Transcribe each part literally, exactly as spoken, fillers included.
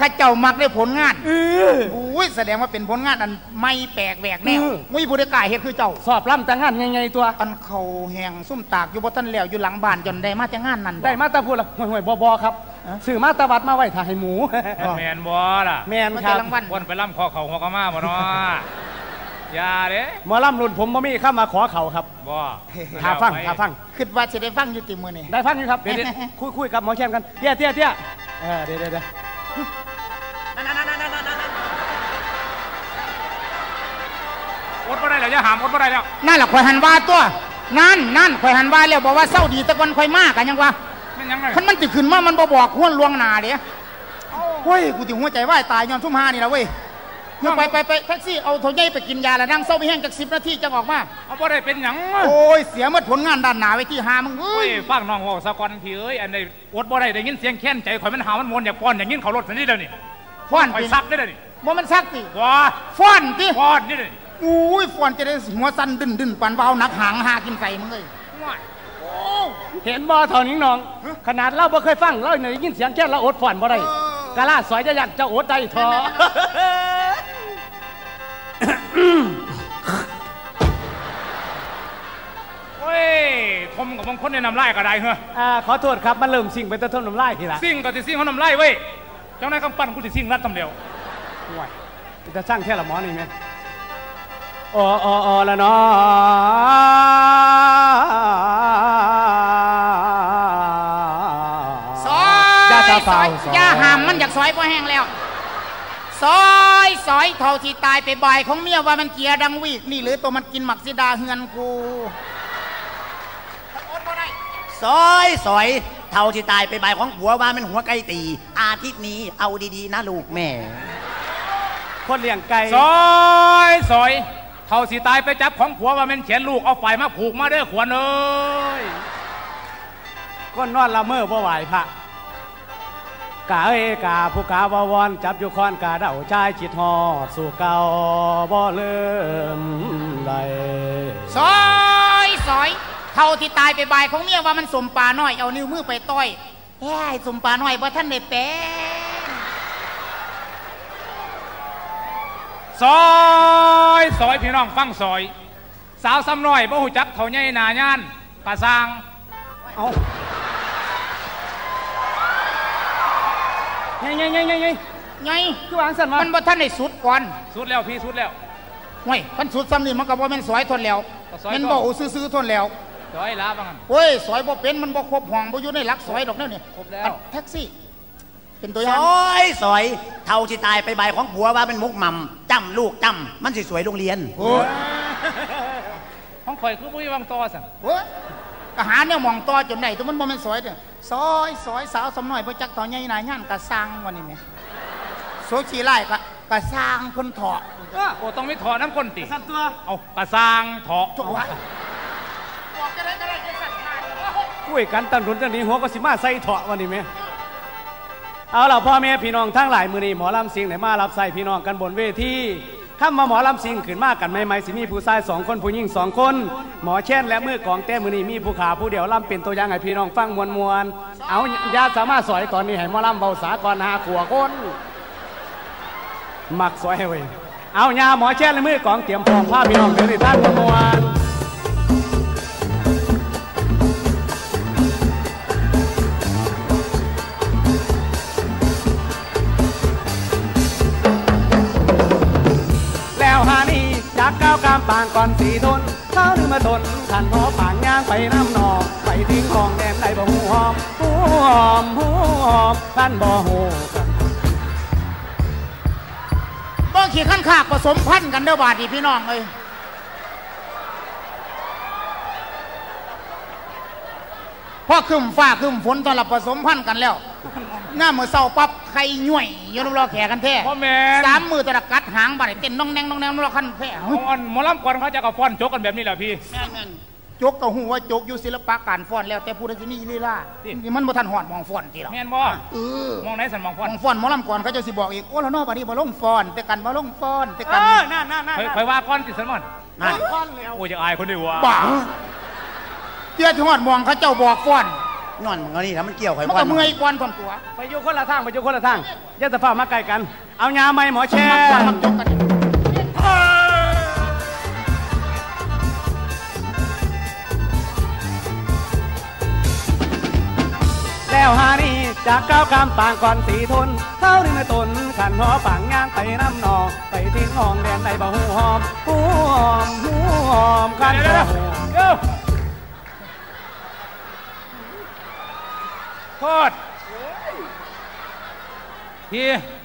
ข้าเจ้ามักได้ผลงานโอ้ยแสดงว่าเป็นผลงานอันไม่แปลกแหวกแนวมุ้ยผู้ได้กล้าเฮ็ดคือเจ้าสอบล่ำแต่งานไงๆตัวอันเขาแหงซุ่มตากอยู่บ่ทันแล้วอยู่หลังบ้านจนได้มาแต่งานนั้นได้มาตะพูดละห่วยๆบอๆครับสื่อมาตะวัดมาไว้ถ่ายหมูแมนบอล่ะแมนครับวันไปล่ำคอเขาหัวกระมาบ่เนาะอย่าเด้หมอล่ำรุ่นผมบ่มีข้ามาขอเขาครับบ่หาฟังหาฟังคิดว่าจะได้ฟังอยู่ติมือนี่ได้ฟังอยู่ครับเดี๋ยวคุยคุยกับหมอแชมกันเตี้ยเตี้ยเตี้ยเออเดี๋ยวเดี๋ยวอดบ่ได้แล้วอย่าหามอดบ่ได้แล้วนั่นแหละข่อยหันว่าตัวนั่นนั่นข่อยหันว่าแล้วบอกว่าเศร้าดีตะวันข่อยมากกันยังวะมันยังไงคันมันติขึ้นมามันบ่บอกห้วนลวงหนาเดี๋ยวเฮ้ยกูติหัวใจว่ายตายย้อนทุ่มหานี่ละเว้ยไปไปไปแท็กซี่เอาโถใหญ่ไปกินยาแล้วนั่งเศร้าไปแห้งจากสิบนาทีจะออกมาเอาบ่ได้เป็นหยังโอ้ยเสียหมดผลงานด้านหนาไว้ที่หามึงเอ้ยฟังน้องบอกสะกอนพี่เอ้ยอันนี้อดบ่ได้ได้ยินเสียงแค้นใจข่อยมันหามันมวนอยากป้อนอย่างยินเขารถสันนี่เดี๋ยวนี้ฟ้อนข่อยซักได้เดี๋ยวนี้ว่ามันซักติว้าฟ้อนติฟ้อนนี่เลยอุ้ยฟ้อนจะได้หัวสั่นดึนดึนปันเบาหนักหางหากินใส่มึงเลยเห็นบ่เท่านี้น้องขนาดเราบ่เคยฟังเราเนี่ยยินเสียงแค่เราอดฟ้อนบ่ได้กะลาสอยจะยันจะอดได้ทอเฮ้ยทมกับบางคนในน้ำลายก็ได้เหรออ่าขอโทษครับมันเริ่มสิ่งไปตะทมน้ำลายทีละสิ่งก็จะสิ่งเขาน้ำลายเว้ยเจ้านายกำปั้นกูจะสิ่งรัดตำเดียวว้ายจะสร้างแค่ละหมอนี่ไหมอ๋ออ๋ออ๋อละเนาะซอยซอยย่าหามมันอยากซอยพอแห้งแล้วซอยซอยเท่าที่ตายไปบ่ายของเมียว่ามันเกียดังวีกนี่หรือตัวมันกินหมักซิดาเฮือนกูซอยซอยเท่าที่ตายไปบ่ายของผัวว่ามันหัวไก่ตีอาทิตย์นี้เอาดีๆนะลูกแม่คนเลี้ยงไก่ซอยซอยเท่าที่ตายไปจับของผัวว่ามันเขียนลูกเอาไฟมาผูกมาเด้อขวัญเอ้ยคนนอนละเมอบ่ไหวพระกาเอกาผู้กาวาวอนจับอยู่คอนกาเดาชายจิตหอดสู่เก่าบ่เลื่อมใดซอยซอยเท่าที่ตายไปบ่ายของเมียว่ามันสมปลาน้อยเอานิ้วมือไปต้อยแย่สมปลาน้อยบ่ท่านได้เป็นซอยซอยพี่น้องฟังซอยสาวซ้ำน้อยบ่หูจักเท่าใหญ่หนาย่านกระซังเอาไงไงไงไงไงไงคือวางสันมันบ่ท่านได้สุดก่อนสุดแล้วพี่สุดแล้วเฮ้ยมันสุดซ้ำนี่มันก็บ่แม่นซอยทนแล้วมันบ่อู้ซื่อๆทนแล้วซอยล้าบ้างเฮ้ยซอยบ่เป็นมันบ่ครบห้องบ่อยู่ในหลักซอยดอกนั่นนี่ครบแล้วแท็กซี่เป็นตัวอย่างซอยซอยเท่าที่ตายไปบ่ายของผัวว่าเป็นมุกหม่ำจำลูกจำมันสิสวยโรงเรียนโอ้ห้องข่อยคือบ่มีวางต่อสั่นโอ้ก็หาเนี่ยมองต่อจนได้แต่มันบ่แม่นซอยเด้อซอยซอยสาวสำน้อยบ่จักต่อใหญ่นายย่านกะสร้างวันนี้แม่โซชีไล่กะกะสร้างคนเถาะโอ้ต้องมีเถาะน้ำคนติสั่นตัวเอากะสร้างเถาะถูกว่าบอกจะได้ก็ได้จะสั่นคุยกันตันรุนตันนี้หัวก็สิมาใส่เถาะวันนี้แม่เอาล่ะพ่อแม่พี่น้องทั้งหลายมือนี้หมอลำสิงไหนมารับใส่พี่น้องกันบนเวทีข้ามมาหมอลำสิงขึ้นมากันใหม่ๆสิมีผู้ชายสองคนผู้หญิงสองคนหมอแช่นและมือกองแต้มือนี้มีผู้ขาผู้เดียวลำเป็นตัวอย่างให้พี่น้องฟังมวลมวลเอาญาติสามารถสอยตอนนี้ให้หมอลำเบาสากรหาขัวคนมักสอยให้เว้ยเอาญาหมอแช่นและมือกองเตรียมพร้อมผ้าพี่น้องเดินในท่านมวลจากก้าวกามปางก่อนสีทนเท้าดึงมาทนขันหอปางย่างไปน้ำนองไปทิ้งของแดนได้บ่หูหอมหูหอมหูหอมท่านบ่หูกันบ่ขี่ขั้นขากผสมพันธุ์กันเด้อบาดดีพี่น้องเลยพอขึ้นฟ้าขึ้นฝนตอนเราผสมพันธุ์กันแล้วหน้ามือเศร้าปั๊บไข่ย่วยยนรอแขกันแท้สามมือตะกัดหางบาดเต้นน้องแนงน้องแนงน้องขั้นแท้หมอลำก่อนเขาจะกับฟ้อนโจกกันแบบนี้แหละพี่โจกกับหูว่าโจกอยู่ศิลปะการฟ้อนแล้วแต่ผู้ใดจะมีลีลานี่มันบ่ทันหอดมองฟ้อนทีเราแม่นบ่เออมองไหนสันมองฟ้อนมองฟ้อนหมอลำก่อนเขาจะสิบอกอีกโอ้แล้วนอกบัดนี้บ่ลงฟ้อนแต่กันบ่ลงฟ้อนแต่กันเออนั่นนั่นนั่นคอยว่าก้อนติดสันมันนั่นก้อนแล้วโอ้ยจะอายคนดีวะบ้าเจ้าที่หอดมองเขาเจ้าบอกฟ้อนนอนมันก็นี่ถ้ามันเกี่ยวไข่มันก็เมื่อยก่อนก่อนตัวไปอยู่คนละทางไปอยู่คนละทางอย่าสภาพมาไกลกันเอายาไหมหมอแช่แล้วหานี่จากก้าวกามต่างก่อนสีทนเท่านี้ไม่ตนขันหอฝังย่างไปน้ำนองไปทิ้งห้องแดนในบ่หูหอมหูหอมหูหอมขันบ่หูโทษพี่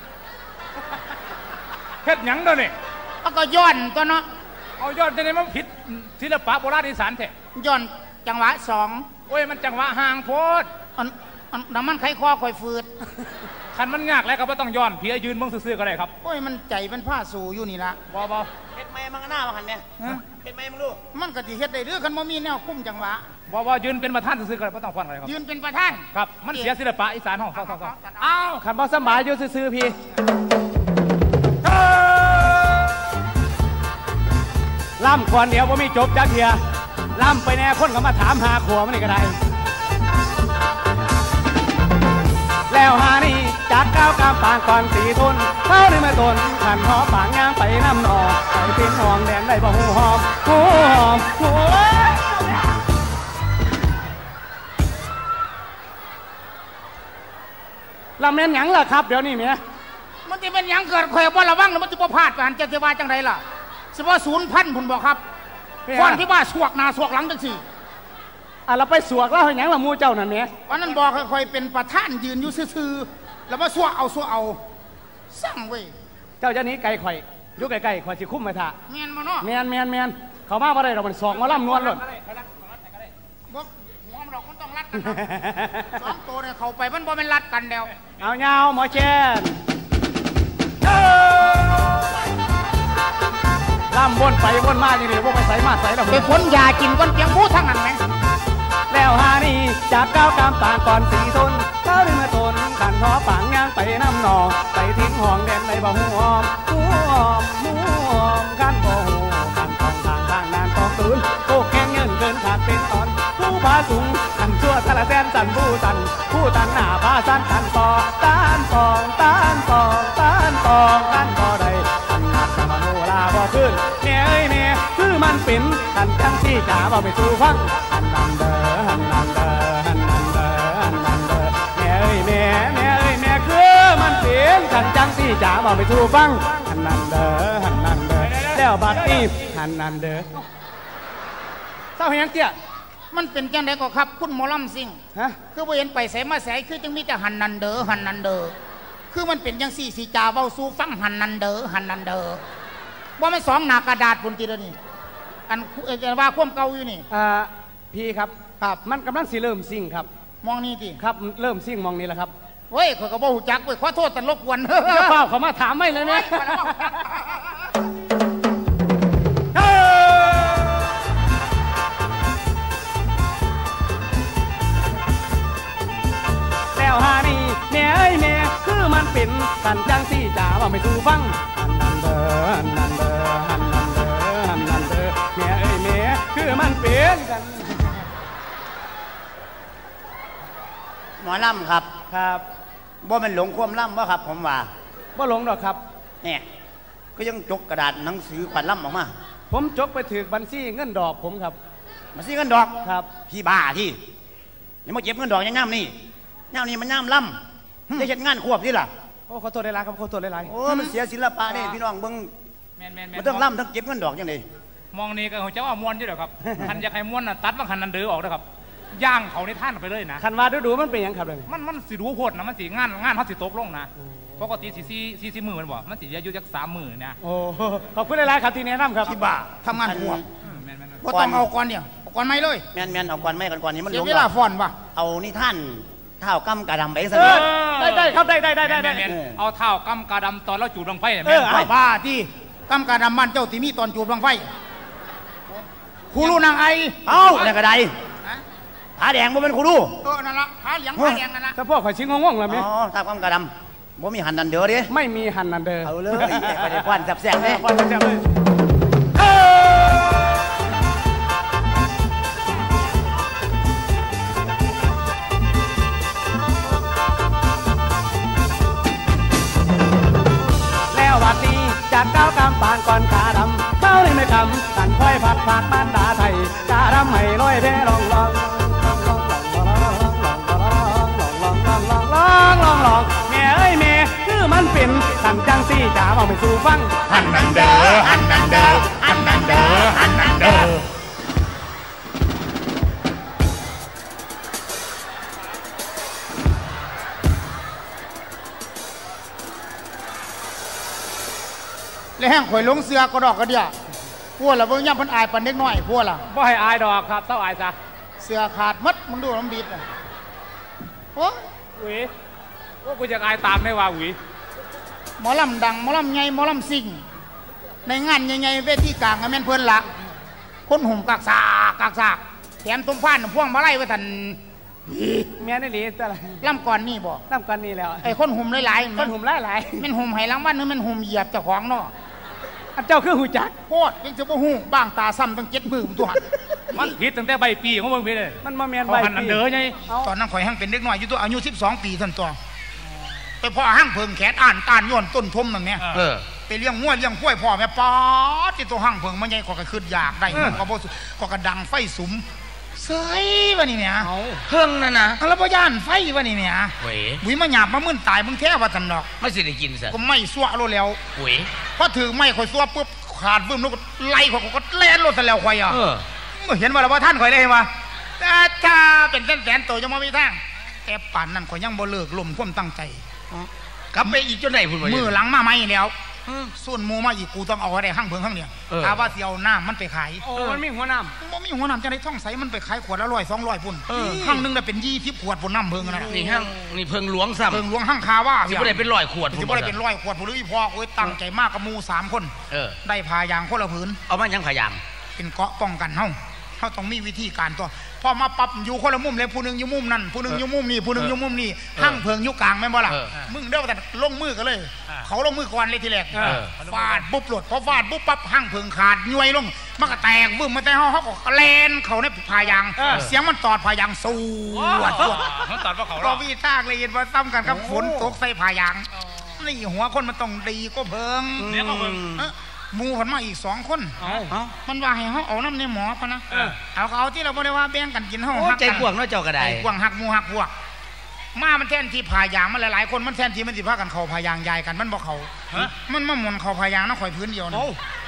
เฮ็ดหยังตัวนี่เอาก็ย้อนตัวเนาะเอาย้อนจะได้มันผิดศิลปะโบราณอีสานแท้ย้อนจังหวะสองโอ้ยมันจังหวะห่างโพดอันอันน้ำมันไข้คอคอยฟืดคันมันยากแล้วก็ไม่ต้องย้อนเพียยืนมึงซื่อๆก็ได้ครับโอ้ยมันใจมันผ้าสูอยู่นี่ละบ่บ่เฮ็ดไม้มันก็หน้ามาหันเนี่ยเฮ็ดไม้มึงรู้มันก็สิเฮ็ดได้หรือคันบ่มีแนวคุ้มจังหวะบ่บ่ยืนเป็นประธานซื่อๆก็ได้ไม่ต้องฟ้อนอะไรครับยืนเป็นประธานครับมันเสียศิลปะอีสานห้องเศร้าๆอ้าวขันบ่สบายอยู่ซื่อๆพี่ล่ำควรเดียวว่ามีจบจักเทียล่ำไปแน่คนก็มาถามหาขัวมันนี่ก็ได้แล้วหานี่จากก้าวกามปางก่อนสีทุนเท่านี้มาตนขันหอปางย่างไปน้ำนอไปเป็นห้องแดงได้บ่หูหอมหูหอมหูลำเน้นหยังล่ะครับเดี๋ยวนี้เมียมันจะเป็นหยังเกิดข่อยบ่ระวังแล้วมันจะบ่พลาดกันจะเทวาจังไรล่ะเฉพาะศูนย์พันผมบอกครับก่อนที่ว่าสวกหน้าสวกหลังจังสิอ่ะเราไปสวกแล้วหยังละมูเจ้านั่นเนี่ยวันนั้นบอกค่อยๆเป็นประธานยืนอยู่ซื่อๆแล้วมาสวกเอาสวกเอาสั่งเว้ยเจ้าจะนี้ไก่ข่อยยุกไก่ไก่ข่อยสิคุ้มมาท่าเมียนมาเนาะเมียนเมียนเมียนเขามาว่าได้เรามันสอกมาล่ำนวลหล่นบอกหัวมันหลอกมันต้องรัดกันสองตัวเนี่ยเขาไปมันบ่เป็นรัดกันเดียวเอาเงาหมอแชนล่ำวนไปวนมาอย่างนี้พวกไปใส่มาใส่เราไปพ้นยากินก้นเปียงผู้ทั้งนั้นไหมแล้วหานี่จากก้าวกามต่างก่อนสีทนเท่านี้มาตนขันหอปางย่างไปน้ำนองไปทิ้งห้องแดนในบ่หูหอมหูหอมหูหอมขันบ่หูขันทองทางทางนานทองตื่นโคกแข้งเงินเกินขาดเป็นตอนผู้พาสูงขันชั่วสละแสนสันผู้ตันผู้ตันหน้าพาสันตันต่อต้านตองต้านตองต้านตองต้านต่อใดขันหนักสมโนลาบ่ขึ้นแม่เอ้ยแม่คือมันเป็นขันจังที่จ๋าบ่ไปสู่ฟังหันนันเด้อหันนันเด้อหันนันเด้อหันนันเด้อแม่เอ้ยแม่แม่เอ้ยแม่คือมันเป็นขันจังที่จ๋าบ่ไปสู่ฟังหันนันเด้อหันนันเด้อแล้วบัดนี้หันนันเด้อเศร้าเฮียงเตี้ยมันเป็นจังไดก็ครับคุณหมอลำซิ่งฮะคือบ่เห็นไปใส่มาใส่คือจังมีแต่หันนันเด้อหันนันเด้อคือมันเป็นจังสี่สีจ่าเว้าสู่ฟังหันนันเด้อหันนันเด้อว่ามันสองหน้ากระดาษบนตีแล้วนี่อันจะว่าความเก่าอยู่นี่อ่าพี่ครับครับมันกำลังสิเริ่มซิ่งครับมองนี่ดิครับเริ่มซิ่งมองนี่แหละครับเฮ้ยข้อยก็บ่ฮู้จักเว้ยขอโทษแต่รบกวนจะเปล่าเขามาถามไม่เลยเนี่ยแล้วหานี่แม่เอ้ยแม่คือมันเป็นสันจังสี่จ๋าว่าไม่สู่ฟังหันนันเด้อหันนันเด้อหันนันเด้อหันนันเด้อแม่เอ้ยแม่คือมันเป็นกันหมอลำครับครับบ่มันหลงความลำวะครับผมว่าบ่หลงหรอกครับเนี่ยก็ยังจกกระดาษหนังสือขวัญลำออกมาผมจกไปถือบัญชีเงินดอกผมครับบัญชีเงินดอกครับพี่บ้าที่ยังมาเก็บเงินดอกยังย่ำนี่ย่ำนี่มันย่ำลำได้เห็นงานควบที่ล่ะโอ้ขอโทษได้ไรครับขอโทษได้ไรโอ้มันเสียศิลปะนี่พี่น้องเบิ้งมันต้องล่ำทั้งเก็บเงินดอกยังไงมองนี่ก็เขาจะว่าม้วนอยู่หรอครับคันอยากให้ม้วนน่ะตัดว่าคันนันเดือออกนะครับย่างเขาในท่านไปเลยนะคันว่าดูดูมันเป็นยังครับเลยมันมันสีดูโหดนะมันสีงานงานเขาสีตกลงนะปกติสีสีสีสีมือมันบอกมันสีอายุจักสามมือเนี่ยโอ้ขอบคุณหลายๆครับที่แนะนำครับที่บ้าทำงานหัวก็ต้องเอาก่อนเนี่ยเอาก่อนไม่เลยแมนแมนเอาก่อนไม่ก่อนก่อนนี้มันลงเวลาฟอนป่ะเอานี่ท่านเท้ากำกระดำไปสักนิดได้ได้ครับได้ได้ได้ได้เอาเท้ากำกระดำตอนเราจูบลงไฟเออบ้าที่กำกระดำมันเจ้าตีมีตอนจูบลงไฟครูรู้นางไอเอ้าเนี่ยกระไดผาแดงบ่เป็นครูรู้เออนั่นละผาเหลียงผาแดงนั่นละถ้าพวกข่อยชิงง่วงๆแล้วมั้ยอ๋อเท้ากำกระดำบ่มีหันนันเด้อดิไม่มีหันนันเด้อเอาเลยไปได้ควันแซ่บๆเลยควันแซ่บๆเลยจากก้าวกำปานก่อนกาดำเข้าในไม่คำกันค่อยผัดผักบ้านตาไทยกาดำให้ลอยเพลองลองลองลองลองลองแม่เอ้ยแม่คือมันเป็นขันจังซี่จ๋าเอาไปสู่ฟังหันนันเด้อหันนันเด้อหันนันเด้อหันนันเด้อแล้วแห้งข่อยลงเสือกระดอกกระเดียพวกเราเบิ่งย่ำพันอายปันเด็กน้อยพวกเราบ่ให้อายดอกครับเศร้าอายซะเสือขาดมัดมึงดูน้ำบิดอ่ะโอ้หวีว่ากูจะอายตามได้ว่าหวีหมอลำดังหมอลำใหญ่หมอลำซิ่งในงานใหญ่ๆเวทีกลางก็แม่นเพื่อนละคนหุ่มกากสากกากสากแถมตุ้มฟ้านพ่วงมาไล่ไว้ทันแม่นี่หลีแต่ละลำก่อนนี่บ่ลำก่อนนี่แล้วไอ้คนหุ่มหลายๆคนหุ่มหลายๆมันหุ่มไห้ลังบ้านนึงมันหุ่มเหยียบเจ้าของเนาะเจ้าคือหูจักโคตรยังจะบ่หูบ้างตาซ้ำตั้งเจ็ดมือตัวมันผิดตั้งแต่ใบปีของมึงพี่เลยมันมาแมนใบปีเด้อไงตอนนั้นข่อยหั่งเป็นเด็กน้อยอยู่ตัวอายุสิบสองปีท่านตัวไปพ่อหั่งเพิงแขนอ่านตานย้อนต้นทมนั่นเนี่ยไปเลี้ยงงัวเลี้ยงกล้วยพ่อแม่ป๊อดที่ตัวหั่งเพิงมันใหญ่กว่าก็ขึ้นอยากได้มันก็บ่ก็กระดังไฟสุมเสยว่ะนี่เนี่ยเพิ่งนั่นนะแล้วบ่ย่านไฟว่ะนี่เนี่ยเว้ยบุ๋ยมาหยาบมามึนตายมึงแท้ว่าซั่นดอกไม่สิได้กินซะก็ไม่ซัวโลแล้วเว้ยพอถือไม่ข่อยซัวปุ๊บขาดบึ้มแล้วก็ไล่ข่อยก็แล่นรถซะแล้วข่อยอ่ะเออเห็นว่าแล้วว่าท่านข่อยได้ว่าแต่ถ้าเป็นแสนๆโตยังบ่มีทางแต่ป่านนั้นข่อยยังบ่เลิกล้มความตั้งใจกลับไปอีกจนไหนพุ่นมือหลังมาใหม่แล้วส่วนมูมาอีกกูต้องเอาอะไรข้างเพิงข้างเดียวถ้าว่าเสียวน้ำมันไปขายโอ้มันมีหัวน้ำมันมีหัวน้ำจะได้ท่องใสมันไปขายขวดละร้อยสองร้อยพุ่นข้างนึงได้เป็นยี่สิบขวดพุ่นน้ำเพิงนะนี่ห้างนี่เพิงหลวงซ้ำเพิงหลวงห้างคาว่าที่ไม่ได้เป็นร้อยขวดที่ไม่ได้เป็นร้อยขวดพุ่นหรือพ่อโอ้ยตั้งใจมากกับมูสามคนได้พายางคนละผืนเอามายังพายางเป็นเกาะป้องกันเฮ้าเขาต้องมีวิธีการตัวพอมาปรับอยู่คนละมุมเลยผู้นึงอยู่มุมนั่นผู้นึงอยู่มุมนี่ผู้นึงอยู่มุมนี่ห้างเพิงอยู่กลางแม่บ่ล่ะมึงเด้อแต่ลงมือกันเลยเขาลงมือก่อนเลยทีแรกฟาดปุ๊บหลุดพอฟาดปุ๊บปั๊บห้างเพิงขาดย้วยลงมันก็แตกบึ้มมาแต่ห้องเขาก็แลนเขาในพายางเสียงมันตอดพายางสู้มันตอดว่าเขาก็วิทากเลยเห็นว่าซ้ำกันกับฝนตกใส่พายางนี่หัวคนมันต้องดีก็เพิงเนี่ยก็เพิงมูผันมาอีกสองคนมันว่าให้เขาเอาน้ำในหมอปะนะเอาเขาที่เราบอกได้ว่าแบ่งกันกินห้องใจกว้างเนาะเจ้ากระไดใจกว้างหักมูหักพวกมามันแทนที่พายางมันหลายๆคนมันแทนที่มันสิพากันเขาพายางใหญ่กันมันบอกเขามันมาหมุนเขาพายางนะข่อยพื้นเดียวนะ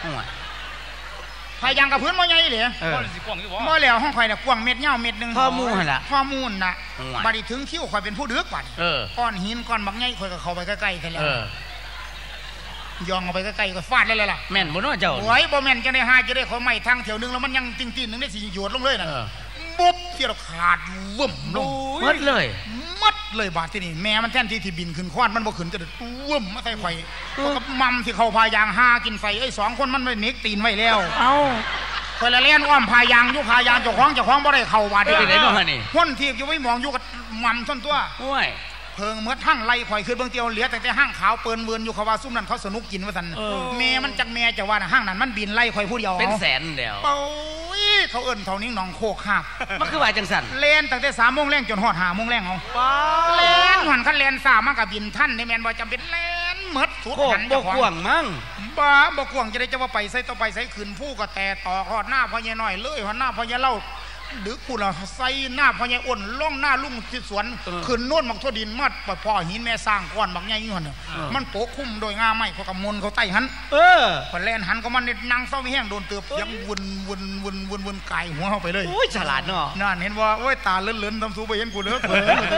พายางกับพื้นมันใหญ่เลยบ่แล้วห้องข่อยเนี่ยกว้างเม็ดเงาเม็ดหนึ่งข้อมูลละข้อมูลนะบัดนี้ถึงคิ้วข่อยเป็นผู้ดึกบัดก้อนหินก้อนบักใหญ่ข่อยกับเขาไปใกล้ๆกันแล้วยองเอาไปใกล้ๆก็ฟาดเลยล่ะแม่นบ่เนาะเจ้าโอ้ยบ่แม่นจะได้หาจะได้เขาไม่ทางแถวนึงแล้วมันยังติ้งๆนึงได้สิหยดลงเลยน่ะปุ๊บเที่ยวขาดวึ่มลงมัดเลยมัดเลยบาดที่นี่แม่มันแทนที่ที่บินขึ้นควานมันบ่ขึ้นจะวึ่มมาใส่ไฟก็มัมที่เขาพายางหากินไฟไอ้สองคนมันไปเน็กตีนไว้แล้วเอ้าคอยละเล่นอ้อมพายางอยู่พายางเจ้าของเจ้าของบ่ได้เข้าบาดที่ไหนเนาะนี่คนที่อยู่ไว้มองอยู่กับมัมส้นตัวโอ้ยเพิงเมื่อทั้งไล่ข่อยขึ้นเบื้องเตียวเหลือแต่แต่ห้างขาวเปินเวินอยู่เขาว่าซุ่มนั่นเขาสนุกกินว่าสันเมย์มันจักเมย์จะว่าห้างนั้นมันบินไล่ข่อยผู้เดียวเป็นแสนเดียวโอ้ยเขาเอิ้นเท่านี้น้องโคกคาบมันคือว่าจังสันเล่นตั้งแต่สามโมงแรงจนหอดหาโมงแรงเอาเล่นหันคันเล่นสามมันกับบินท่านในแมนบ่จำเป็นเล่นเมื่อสุดหันจะขวางมั่งบ้าบ่ขวางจะได้จะว่าไปใส่ต่อไปใส่ขืนผู้ก็แต่ต่อหอดหน้าพอเยน้อยเลยหอดหน้าพอเยเล่าดึกกูละใส่หน้าพญายอ้นล่องหน้าลุงที่สวนขึ้นโน่นมักทั่วดินมัดปล่อยพ่อหินแม่สร้างก้อนบักใหญ่ยี่ห้อเนี่ยมันโปกคุ้มโดยงาไม้เขากำมลเขาไต่หันเออพอแลนหันก็มันนั่งเศร้าไม่แห้งโดนเตือบยังวนวนวนวนวนไก่หัวเข้าไปเลยโอ้ยฉลาดเนาะนั่นเห็นว่าโอ้ยตาเลื่อนเลื่อนทำซูไปเห็นกูเลือก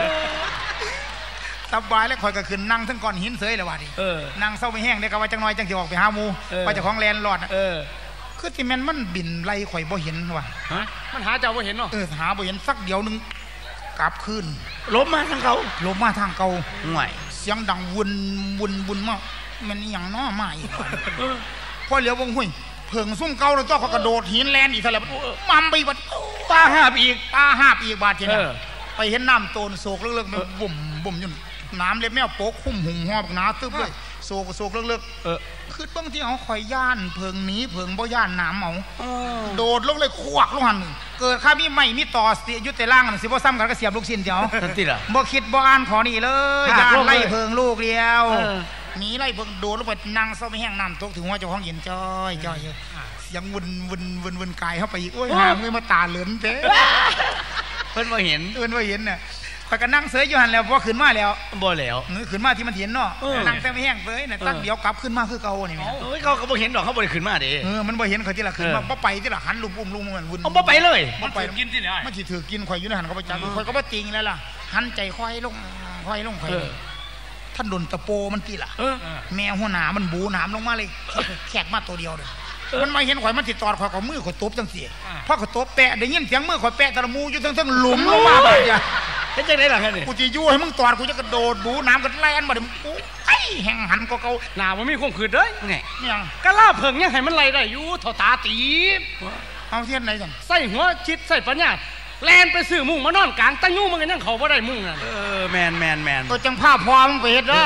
สบายแล้วคอยก็ขึ้นนั่งทั้งก้อนหินเสยเลยว่ะดินั่งเศร้าไม่แห้งเด็กก็ว่าจังน้อยจังจะออกไปหามูไปจากของแลนหลอดคือที่แม่นมันบินไล่ข่อยบ่เห็นว่ะมันหาเจ้าบ่เห็นเนาะเออหาบ่เห็นสักเดียวนึงกลับคืนล้มมาทางเขาล้มมาทางเก่าห่วยเสียงดังวนวนวนมากมันอย่างน้อมาอีกพอเหลียววงหุ่ยเพิงซุ่มเก่าแล้วก็กระโดดหินแลนอีกแล้วมัมไปบัดตาหาบอีกตาหาบอีกบาดทีนี้ไปเห็นน้ำโตนโศกเลิกๆมันบุ่มบุ่มอยู่น้ำเล็บแมวโป๊กคุ้มหุ่มหอบหนาตึ๊บเลยโศกโศกเลิกๆเออคือบางทีเขาคอยย่านเพิงหนีเพิงบ่ย่านน้ำเอาโดดลงเลยควักลงหันเกิดข้ามีไม่มีต่อเสียยุติล่างสิบ่ซ้ำกันก็เสียบลูกชิ้นเดียวบ่คิดบ่อ่านขอนี่เลยย่านไล่เพิงลูกเดียวหนีไล่เบิ่งโดนแล้วไปนั่งเศร้าไปแห้งน้ำตกถึงว่าเจ้าของเย็นจ้อยจ้อยอยู่ยังวนวนวนวนกายเข้าไปอีกโอ้ยหางเงยมาตาเหลือนเต้เพิ่นว่าเห็นเพิ่นว่าเห็นน่ะคอยก็นั่งเสยอยู่หันแล้วพอขึ้นมาแล้วบ่แล้วนึกขึ้นมาที่มันเห็นเนาะนั่งแต่ไม่แห้งเสยน่ะตั้งเดี๋ยวกลับขึ้นมาคือเก่านี่แม่โอ้ยเขาก็บ่เห็นดอกเขาบ่ได้ขึ้นมาเด้เออมันบ่เห็นเขาที่ละขึ้นมาบ่ไปที่ละหันลุมอุ้มลุมมันวุ่นเอาบ่ไปเลยมันไปกินที่ไหนมันสิถือกินข่อยอยู่ในหันเขาไปจับข่อยก็บ่จริงแล้วล่ะหันใจค่อยลงค่อยลงค่อยท่านโดนตะโปมันตีล่ะแมวหัวหนามันบูหนามลงมาเลยแขกมาตัวเดียวเลยมันไม่เห็นข่อยมันติดตอดข่อยกับมือข่อยตบจังเสียเพราะข่อยตบแปะได้ยินเสียงมือข่อยแปะตะมูอยู่ทั้งทั้งหลุมลงมาแบบนี้เห็นจังได๋ล่ะแค่นี้กูจะยั่วให้มึงตอดกูจะกระโดดบูน้ำกันแล่นมาเดี๋ยวกูไอ้แห่งหันก็เก่าหนามันมีความขืดเด้ยไงเนี่ยกะล่าเพิ่งยังให้มันไล่ได้อยู่เท่าตาตีเอาเทียนไหนสั่งใส่หัวชิดใส่ปัญญาแลนไปซื้อมุ้งมานอนกลางตั้งยุ่งมันกันยังเขาบ่ได้มุ้งน่ะเออแมนแมนแมนตัวจังภาพพอมึงไปเฮ็ดเด้อ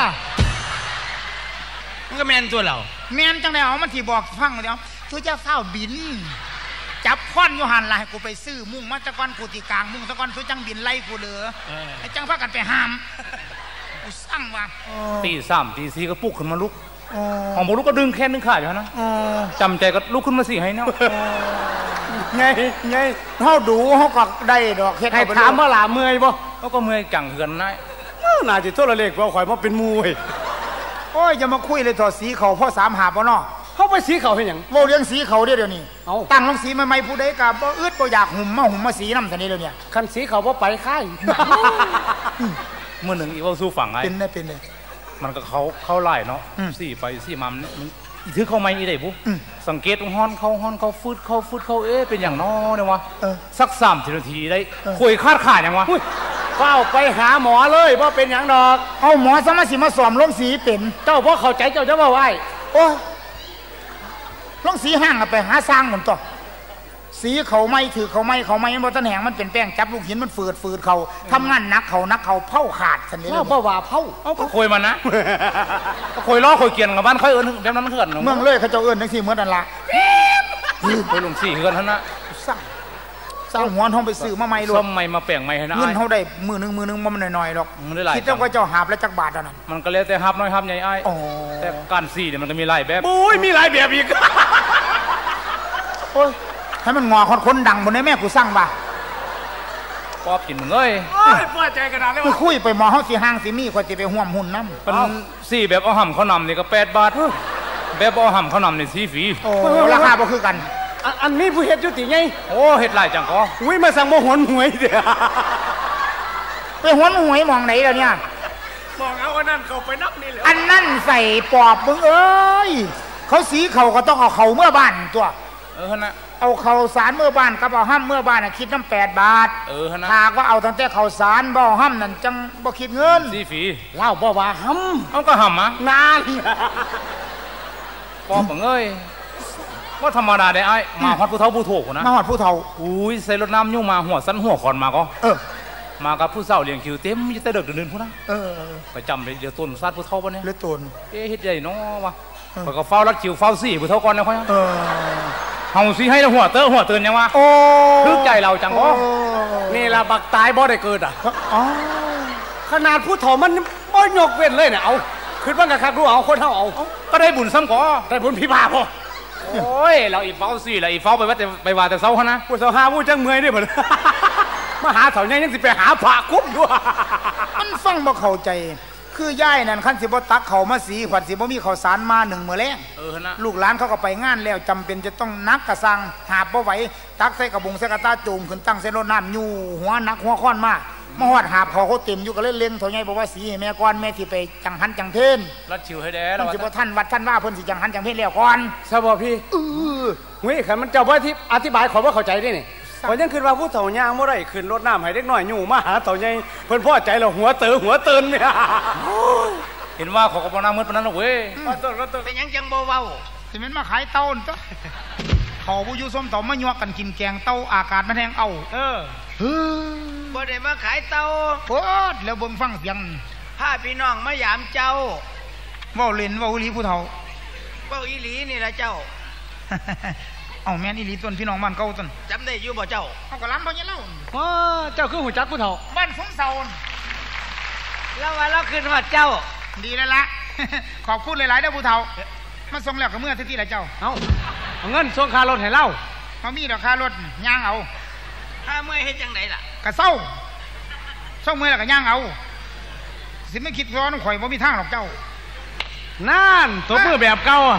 มันก็แมนตัวเราแมนจังได๋เอามันที่บอกฟังเดี๋ยวตัวเจ้าเฝ้าบินจับควันอยู่หันล่ะให้กูไปซื้อมุ้งมาตะกอนกูตีกลางมุ้งตะกอนตัวจังบินไล่กูเด้อไอ้จังพากันไปห้ามกูสั่งว่าตีสามตีสี่ก็ปลุกขึ้นมาลุกของบ่ลุกก็ดึงแค่นึงขาดอยู่นะจำใจก็ลุกขึ้นมาสิให้เนาะไงไงเฮาดูเฮาก็ได้ดอกเฮ็ดให้ถามว่าล่ะเมื่อยบ่เฮาก็เมื่อยจังเหือนนายน่าสิโทรเลขว่าข่อยมาเป็นหมู่เว้ยโอ้ยอย่ามาคุยเลยถอดสีเขาพ่อสามหาบ่เนาะเฮาไปสีเขาเฮ็ดหยังเว้าเรื่องสีเขาเดี๋ยวนี้ตั้งลงสีใหม่ๆผู้ใดก็บ่อึดบ่อยากหุ่มมาหุ่มมาสีนำซั่นนี่เดี๋ยวนี้คันสีเขาบ่ไปค่ายมื้อนึงอีเว้าสู่ฟังไอ้เป็นได้เป็นได้มันก็เขาเขาไล่เนาะสีไปสีมามันอีถือเข้าไม่อีได้ปุ๊สังเกตตรงฮ้อนเขาฮ้อนเขาฟืดเขาฟืดเขาเอ๊ะเป็นอย่างน้อเนี่ยวะสักสามนาทีได้คุยคาดขาดอย่างวะเฝ้าไปหาหมอเลยว่าเป็นอย่างดอกเอาหมอสมาสิมาสอมลงสีเป็นเจ้าพ่อเข้าใจเจ้าจะว่าไหวโอ้ลงสีห้างไปหาสร้างเหมือนต่อสีเขาไม่ถือเขาไม่เขาไม่บนต้นแหงมันเป็นแป้งจับลูกหินมันฝืดฝืดเขาทำงานนักเขานักเขาเผาขาดสันนิษฐานว่าว่าเผาเอาก็คุยมันนะก็คุยล้อคุยเกียนกับบ้านค่อยเอิญแบบนั้นเถื่อนเมืองเลยเขาจะเอิญทั้งสี่เมื่อนันละไปลงสี่เงินท่านนะสร้างสร้างหัวท้องไปซื้อมาใหม่เลยซ่อมใหม่มาแปลงใหม่ให้นะเงินเขาได้มือหนึ่งมือหนึ่งมันหน่อยๆหรอกคิดว่าเจ้าหาบแล้วจักบาทเท่านั้นมันก็เลยแต่หาบน้อยหาบใหญ่ไอ้แต่การสี่เนี่ยมันก็มีหลายแบบโอ้ยมีหลายแบบอีกโอ้ยให้มันงอคนคนดังบนในแม่กูสั่งบ่าปอบกินมึงเอ้ยป้าใจกระดาษเลยว่าคุยไปหมอเขาสีห้างสีมีคนจะไปห่วมหุ่นน้ำเป็นสี่แบบเอาห่ำเขานำนี่ก็แปดบาทแบบเอาห่ำเขานำนี่สีฝีโอ้ราคาก็คือกันอันนี้ผู้เฮ็ดยุติไงโอ้เฮ็ดหลายจังก็อุ้ยมาสั่งโมหวนหวยเดี๋ยวไปหวนหวยมองไหนแล้วเนี่ยมองเอาอันนั้นเขาไปนับนี่แหละอันนั้นใส่ปอบมึงเอ้ยเขาสีเขาก็ต้องเอาเขาเมื่อบ้านตัวเออนะเอาข้าวสารเมื่อบ้านกับเอาห้ามเมื่อบ้านคิดน้ำแปดบาทเออนะหากว่าเอาตั้งแต่ข้าวสารบ่ห้ามนั่นจังบ่คิดเงินสีฝีเล่าบ่ว่าห้ามเอาก็ห้ามอ่ะนานปอบมึงเอ้ยว่าธรรมดาได้ไอ้มาฮอดผู้เฒ่าผู้โถกนะมาฮอดผู้เฒ่าอุ้ยใส่รถน้ำยุ่งมาหัวสั้นหัวขอนมาก็เออมากับผู้เฒ่าเลี้ยงคิวเต็มจะแต่เด็กเดินผู้นะเออไปจำไปเดี๋ยวต้นซัดผู้เฒ่าปะเนี่ยเลยต้นเอ๊ะเฮ็ดใหญ่เนาะวะไปก็เฝ้ารัดคิวเฝ้าสี่ผู้เฒ่าก่อนนะค่อยเออเฮาสิให้หัวเตอหัวเตือนยังวะโอ้ทึกใจเราจังก็นี่ละบักตายบ่ได้เกิดอ่ะอ๋อขนาดผู้เฒ่ามันบ่ยกเว้นเลยเนี่ยเอาคิดว่ากับคักรู้เอาคนเฒ่าเอาก็ได้บุญซ้ำก่อได้บุญพิพาพอโอ้ยเราอีเฝ้าสี่เราอีเฝ้าไปว่าแต่ไปว่าแต่เศร้าเขานะผู้เศร้าหาผู้จังเมื่อยนี่เหมือนมาหาเถาเนี่ยยังสิไปหาผ่าคุ้มด้วยมันฟังบ่เข้าใจคือย่ายนั่นขั้นสิบ่ตักเขามาสีขวัญสิบ่มีข้าวสารมาหนึ่งมื้อแรงเออนะลูกหลานเขาก็ไปงานแล้วจำเป็นจะต้องนักกระซังหาบบ่ไหวตักใส่กระบุงใส่กระตาจูมขึ้นตั้งใส่รถน้ำอยู่หัวนักหัวค้อนมามาหอดหาบเขาเขาเต็มอยู่ก็เล่นเล่นเถาใหญ่บอกว่าสีแม่ก้อนแม่ที่ไปจังหันจังเพนรัดชิวให้แด้แล้วสิบ่ท่านวัดท่านว่าเพิ่นสิจังหันจังเพนแล้วก่อนทราบบ่พี่เออเฮ้ยขันมันเจ้าว่าที่อธิบายขอว่าเข้าใจได้นี่ขอยังคิดว่าผู้เฒ่าย่างเมื่อไรขึ้นรถน้ำให้เด็กน้อยอยู่มาหาเฒ่าใหญ่เพิ่นพ่อใจเราหัวเต๋อหัวเตือนเนี่ยเห็นว่าเขาก็บ่น้ำมืดปานนั้นเว้ยเป็นยังจังบ่เว้าสิมันมาขายเต้าจ้ะเขาผู้อยู่ส้มเต่ามายั่วกันกินแกงเต้าอากาศมันแห้งเอาเออบ่ได้มาขายเต้าโอ๊ดแล้วเบิ่งฟังเสียงพาพี่น้องมายามเจ้าเว้าเล่นเว้าอีหลีผู้เฒ่าเว้าอีหลีนี่ล่ะเจ้าเอาแม่นอีหลีต้นพี่น้องบ้านเก่าต้นจำได้อยู่บ่เจ้าเอาก็ล้ำบ่ยังเล่าอ๋อเจ้าคือหูจักผู้เฒ่าบ้านสงเสาแล้วว่าเราขึ้นฮอดเจ้าดีแล้วละ ขอบคุณหลายๆเด้อผู้เฒ่ามาส่งแล้วกับเมื่อที่ละเจ้าเอาเอาเงินส่งค่ารถให้เล่าเขามีดอกค่ารถย่างเอาถ้าเมื่อเฮ็ดจังไดล่ะกะเศร้าเศร้าเมื่อแล้วก็ย่างเอาสิไม่คิดร้อนข่อยบ่มีทางหรอกเจ้านั่นตัวมือแบบเก่าอ่ะ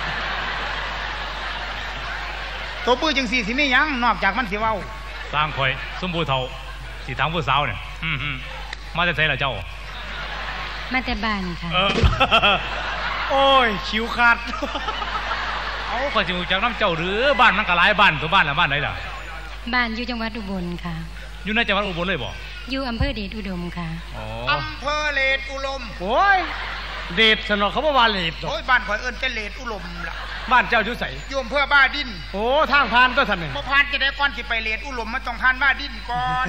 ตัวปื้อจังสี่สิไม่ยังนอกจากมันสิเว้าสร้างข่อยสมบูรณ์เฒ่าสิทางผู้สาวเนี่ยมาแต่ไสล่ะเจ้ามาแต่บ้านค่ะโอ้ยคิวขาดเอาข่อยสิรู้จักน้ำเจ้าหรือบ้านมันก็หลายบ้านตัวบ้านละบ้านไหนล่ะบ้านอยู่จังหวัดอุบลค่ะอยู่ในจังหวัดอุบลเลยบ่อยู่อำเภอเดชอุดมค่ะอำเภอเดชอุดมโอ้ยเดชสนอเขาบอกว่าเดชโอ้ยบ้านข่อยเอิ้นแต่เดชอุดมล่ะบ้านเจ้าอยู่ไสอยู่อำเภอบ้าดินโอ้ทางผ่านตัวท่านนี่บ่ผ่านจะได้ก่อนสิไปเดชอุดมมันต้องผ่านบ้าดินก่อน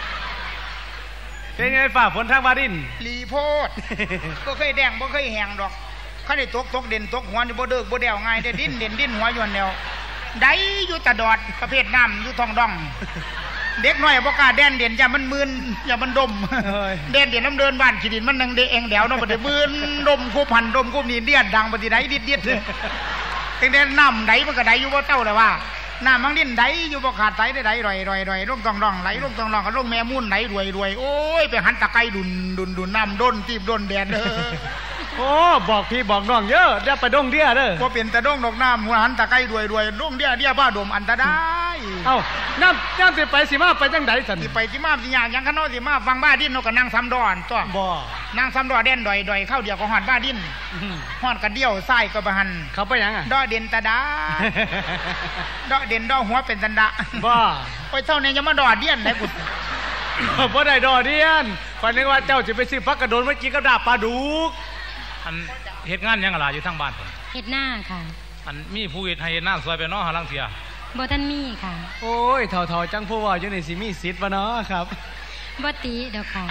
เป็นไงฝ่าฝนทางบ้าดินลีโพดบ่เคยแดงบ่เคยแห้งดอกคันได้ตกตกเด่นตกหัวนี่บ่เด้อบ่แดวง่ายได้ดินเด่นดินหัวอยู่แนวได้อยู่ตะดอดประเภทน้ำอยู่ทองดองเด็กน้อยบ่กล้าแดนเด่นอย่ามันมึนอย่ามันดมเด่นเด่นน้ำเดินบ้านขี้ดินมันนังเดเองเดี๋ยวเนาะบ่ได้มึนดมกูพันดมกูนี่เดียดดังบ่สิได้ดิดๆแต่น้ำไหลมันก็ไหลอยู่บ่เต้าเลยว่าน้ำมันดินไหลอยู่บ่ขาดไหลได้ไหลรอยๆๆลงทองดองไหลลงทองดองก็ลงแม่มุ่นไหลรวยๆโอ้ยไปหันตะไคร้ดุนดุนดุนน้ำด้นตีบด้นแดนเด้อโอ้บอกพี่บอกน้องเยอะเดี๋ยวไปดงเดียเด้อพอเป็นตะดงดอกน้ำหัวหันตะไคร้รวยรวยดงเดียเดียบ้าดมอันตรายเอ้าน้ำน้ำสิไปสิมาไปจังไดสันสิไปสิมาสิยากยังขนอสิมาฟังบ้าดินนกก็นั่งซ้ำดอนตัวบ่นั่งซ้ำดอเด่นดอยดอยเข้าเดียวก็หอดบ้าดินหอดกระเดี่ยวไส้ก็บะหันเขาไปยังอ่ะดอเด่นตะดาดอเด่นดอหัวเป็นตันดะบ่ไปเท่านี้ยังมาดอเดียนไหนกุดบ่ได้ดอเดียนฝันนึกว่าเจ้าจะไปซื้อพักกระโดนเมื่อกี้กับดาบปลาดุกอันเหตุงานยังอะไรอยู่ทั้งบ้านผมเหตุหน้าค่ะอันมีผู้เหตุให้หน้าสวยไปเนาะหาลังเสียบ่ท่านมีค่ะโอ้ยเถ่าๆจังผู้ว่าอยู่ในสิมีสิทธิ์วะเนาะครับบ่ตีเด้อค่ะ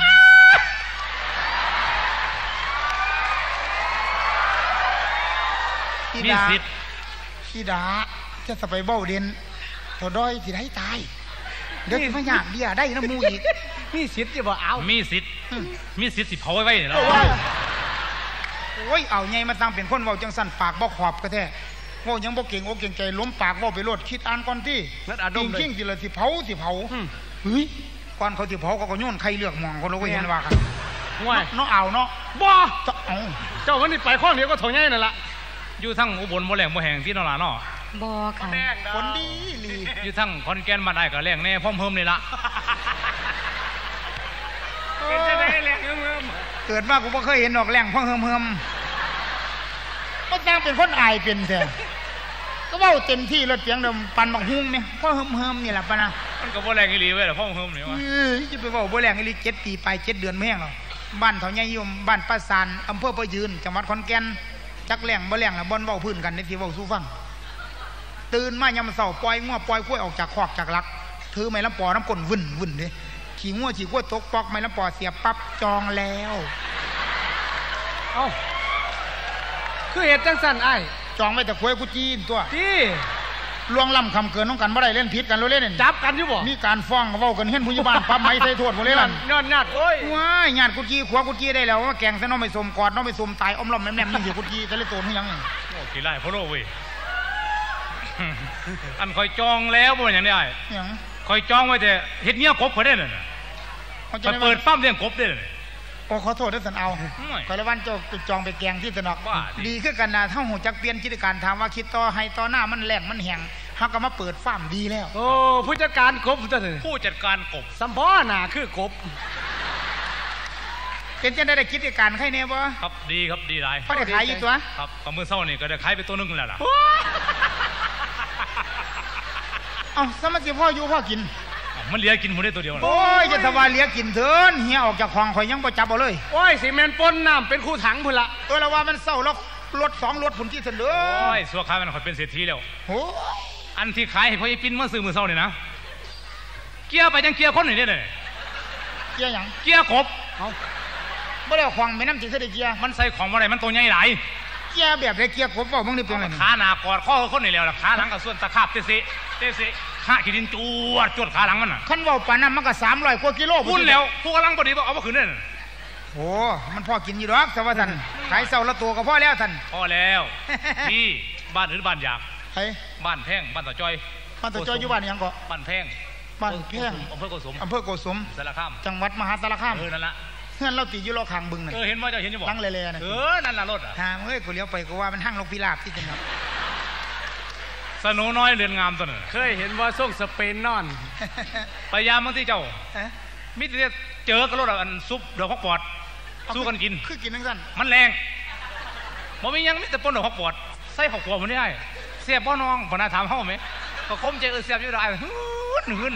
มีสิทธิ์พี่ดาจะสไปเบ้าเด่นตัวด้อยสิได้ตายเดี๋ยวมาอยากเดียได้น้ำมูอีกมีสิทธิ์จะบ่เอามีสิทธิ์มีสิทธิ์สิเผาไว้ไว้เนี่ยเราโอ้ยเอาไงมาตั้งเป็นคนเว้าจังสั่นปากบ่ขอบก็แท้เว้ายังบ่เก่งโอเก่งใจล้มปากเว้าไปโลดคิดอ่านก่อนที่จริงจริงสิละสิเผาสิเผาเฮ้ยก่อนเขาสิเผาเขาก็โยนไข่เลือกหม่องเขาเราก็เห็นว่ากันเนาะเอาเนาะบ่เจ้าวันนี้ไปข้อเดียวก็เท่าไงนั่นละอยู่ทั้งอุบลบ่แหลงบ่แหงที่นราเนาะบ่ค่ะคนดีลีอยู่ทั้งขอนแก่นบ้านไอ้ก็แหลงแน่พร้อมเพิ่มเลยละเป็นจะได้แหลงเพิ่มเกิดมากูไม่เคยเห็นดอกแหลงพ่อเฮิมเฮิมก็แจ้งเป็นคนอายเป็นแท้ก็เบ้าเต็มที่รถเสียงเดิมปั่นบักฮุ้งเนี่ยพ่อเฮิมเฮิมนี่แหละปะนะมันก็บ่แหลงอีหลีเว้ยพ่อเฮิมเนี่ยวะจะไปเบ้าบ่แหลงอีหลีเจ็ดปีไปเจ็ดเดือนไม่แห้งหรอกบ้านเถาใหญ่ยมบ้านป้าซานอำเภอประยืนจังหวัดขอนแก่นจักแหลงบ่แหลงละบ่อนเบ้าพื้นกันในที่เบ้าสู้ฟังตื่นมายามเสาปล่อยง้อปล่อยกล้วยออกจากคอกจากลักถือไม้ลำปอน้ำก้นวุ่นวุ่นเลยขี่ง้อขี่กล้วยตกปอกไม้ลำปอเสียบปั๊บจองแล้วเอ้าคือเหตุจังสันไอ้จองไว้แต่กล้วยกุจีนตัวที่ลวงล้ำคำเกินน้องกันบ่ได้เล่นพิษกันเล่นเนี่ยจับกันอยู่บ่มีการฟ้องเว้ากันเห็นผู้ใหญ่บ้านปั๊บไม้ใส่โทษหมดเลยล่ะยอดญาติโอ้ยว้ายญาติกุจีขวากุจีได้แล้วว่าแกงเส้นน้องไม่สมกอดน้องไม่สมตายอ้อมล้อมแม่แม่นี่สิกุจีทะเลโตนยังโอ้ขี้ไล่พ่อโลเว้ยอันคอยจองแล้วบ่อย่างนี้ไอ้คอยจองไว้แต่เฮ็ดเงี้ยกบเขาได้น่ะคอยเปิดฟาร์มเลี้ยงกบได้น่ะโอ้ขอโทษด้วยสันเอาคอยละวันเจ้าจองไปแกงที่สนอกดีขึ้นกันนะถ้าหูจักเปลี่ยนกิจการถามว่าคิดต่อให้ต่อหน้ามันแหลกมันแห้งเขาก็มาเปิดฟาร์มดีแล้วโอ้ผู้จัดการกบจ้ะผู้จัดการกบสัมพอน่ะคือกบเป็นจะได้กิจการใครเนี่ยบ่ครับดีครับดีหลายเขาได้ขายอยู่ตัวครับก็มือเศร้านี่ก็ได้ขายไปตัวนึงแล้วล่ะเอาสมัครพ่ออยู่พ่อกินมันเลี้ยกินหมดได้ตัวเดียวโอ้ยจะสบายเลี้ยกินเถินเฮียออกจากคลองข่อยยังบ่จับเอาเลยโอ้ยสีเมนปนน้ำเป็นคู่ถังพุ่นละตัวละว่ามันเศร้าแล้วรถสองรถผุนที่เสนอโอ้ยสัวขายมันข่อยเป็นเศรษฐีแล้วโอ้อันที่ขายให้พ่อไอ้ปิ้นมาซื้อมือเศร้าเนี่ยนะเกียร์ไปยังเกียร์คนไหนเนี่ยเกียร์ยังเกียร์กบเอาไม่ได้คลองไม่น้ำจีเสด็จเกียร์มันใส่ของอะไรมันตัวใหญ่หลายเกียร์แบบไรเกียร์กบบอกมึงนี่เป็นไงขาหนากอดข้อคนนี่แล้วล่ะขาหลังกับส่วนตะขาบเตสิเตสิขาขีดินจวดจวดขาหลังมันน่ะขั้นว่าปานั้นมันก็สามร้อยกว่ากิโลพุ่นแล้วพวกกำลังพอดีบอกเอามาคืนเนี่ยโโอ้มันพ่อกินอยู่ดอกแต่ว่าท่านขายเสาละตัวก็พ่อแล้วท่านพอแล้วพี่บ้านหรือบ้านอยากใช่บ้านแพงบ้านต่อจอยบ้านต่อจอยอยู่บ้านยังก็บ้านแพงบ้านแพงอำเภอโกสุมอำเภอโกสุมสารคามจังหวัดมหาสารคามเออนั่นละเพื่อนเราตีอยู่รอคางบึงนั่นเออเห็นว่าเจ้าเห็นอยู่บอกตั้งเลยๆนะเออนั่นละรถอ่ะทางเฮ้ยกูเลี้ยวไปกูว่ามันห้างลงพิราบที่จังหวัดสนุน้อยเรือนงามตัวนึงเคยเห็นว่าส่งสเปนนอนพยายามบางที่เจ้ามิตรเจอกระโดดอันซุปดอกฮอกปอดสู้กันกินคือกินทั้งสั้นมันแรงบ่มียังมิตรปนดอกฮอกปอดใส่หอกหัวมันได้เสียบบ่น้องบ่น่าถามเฮาไหมก็คมใจเออเสียบอยู่ได้หื้นหื้น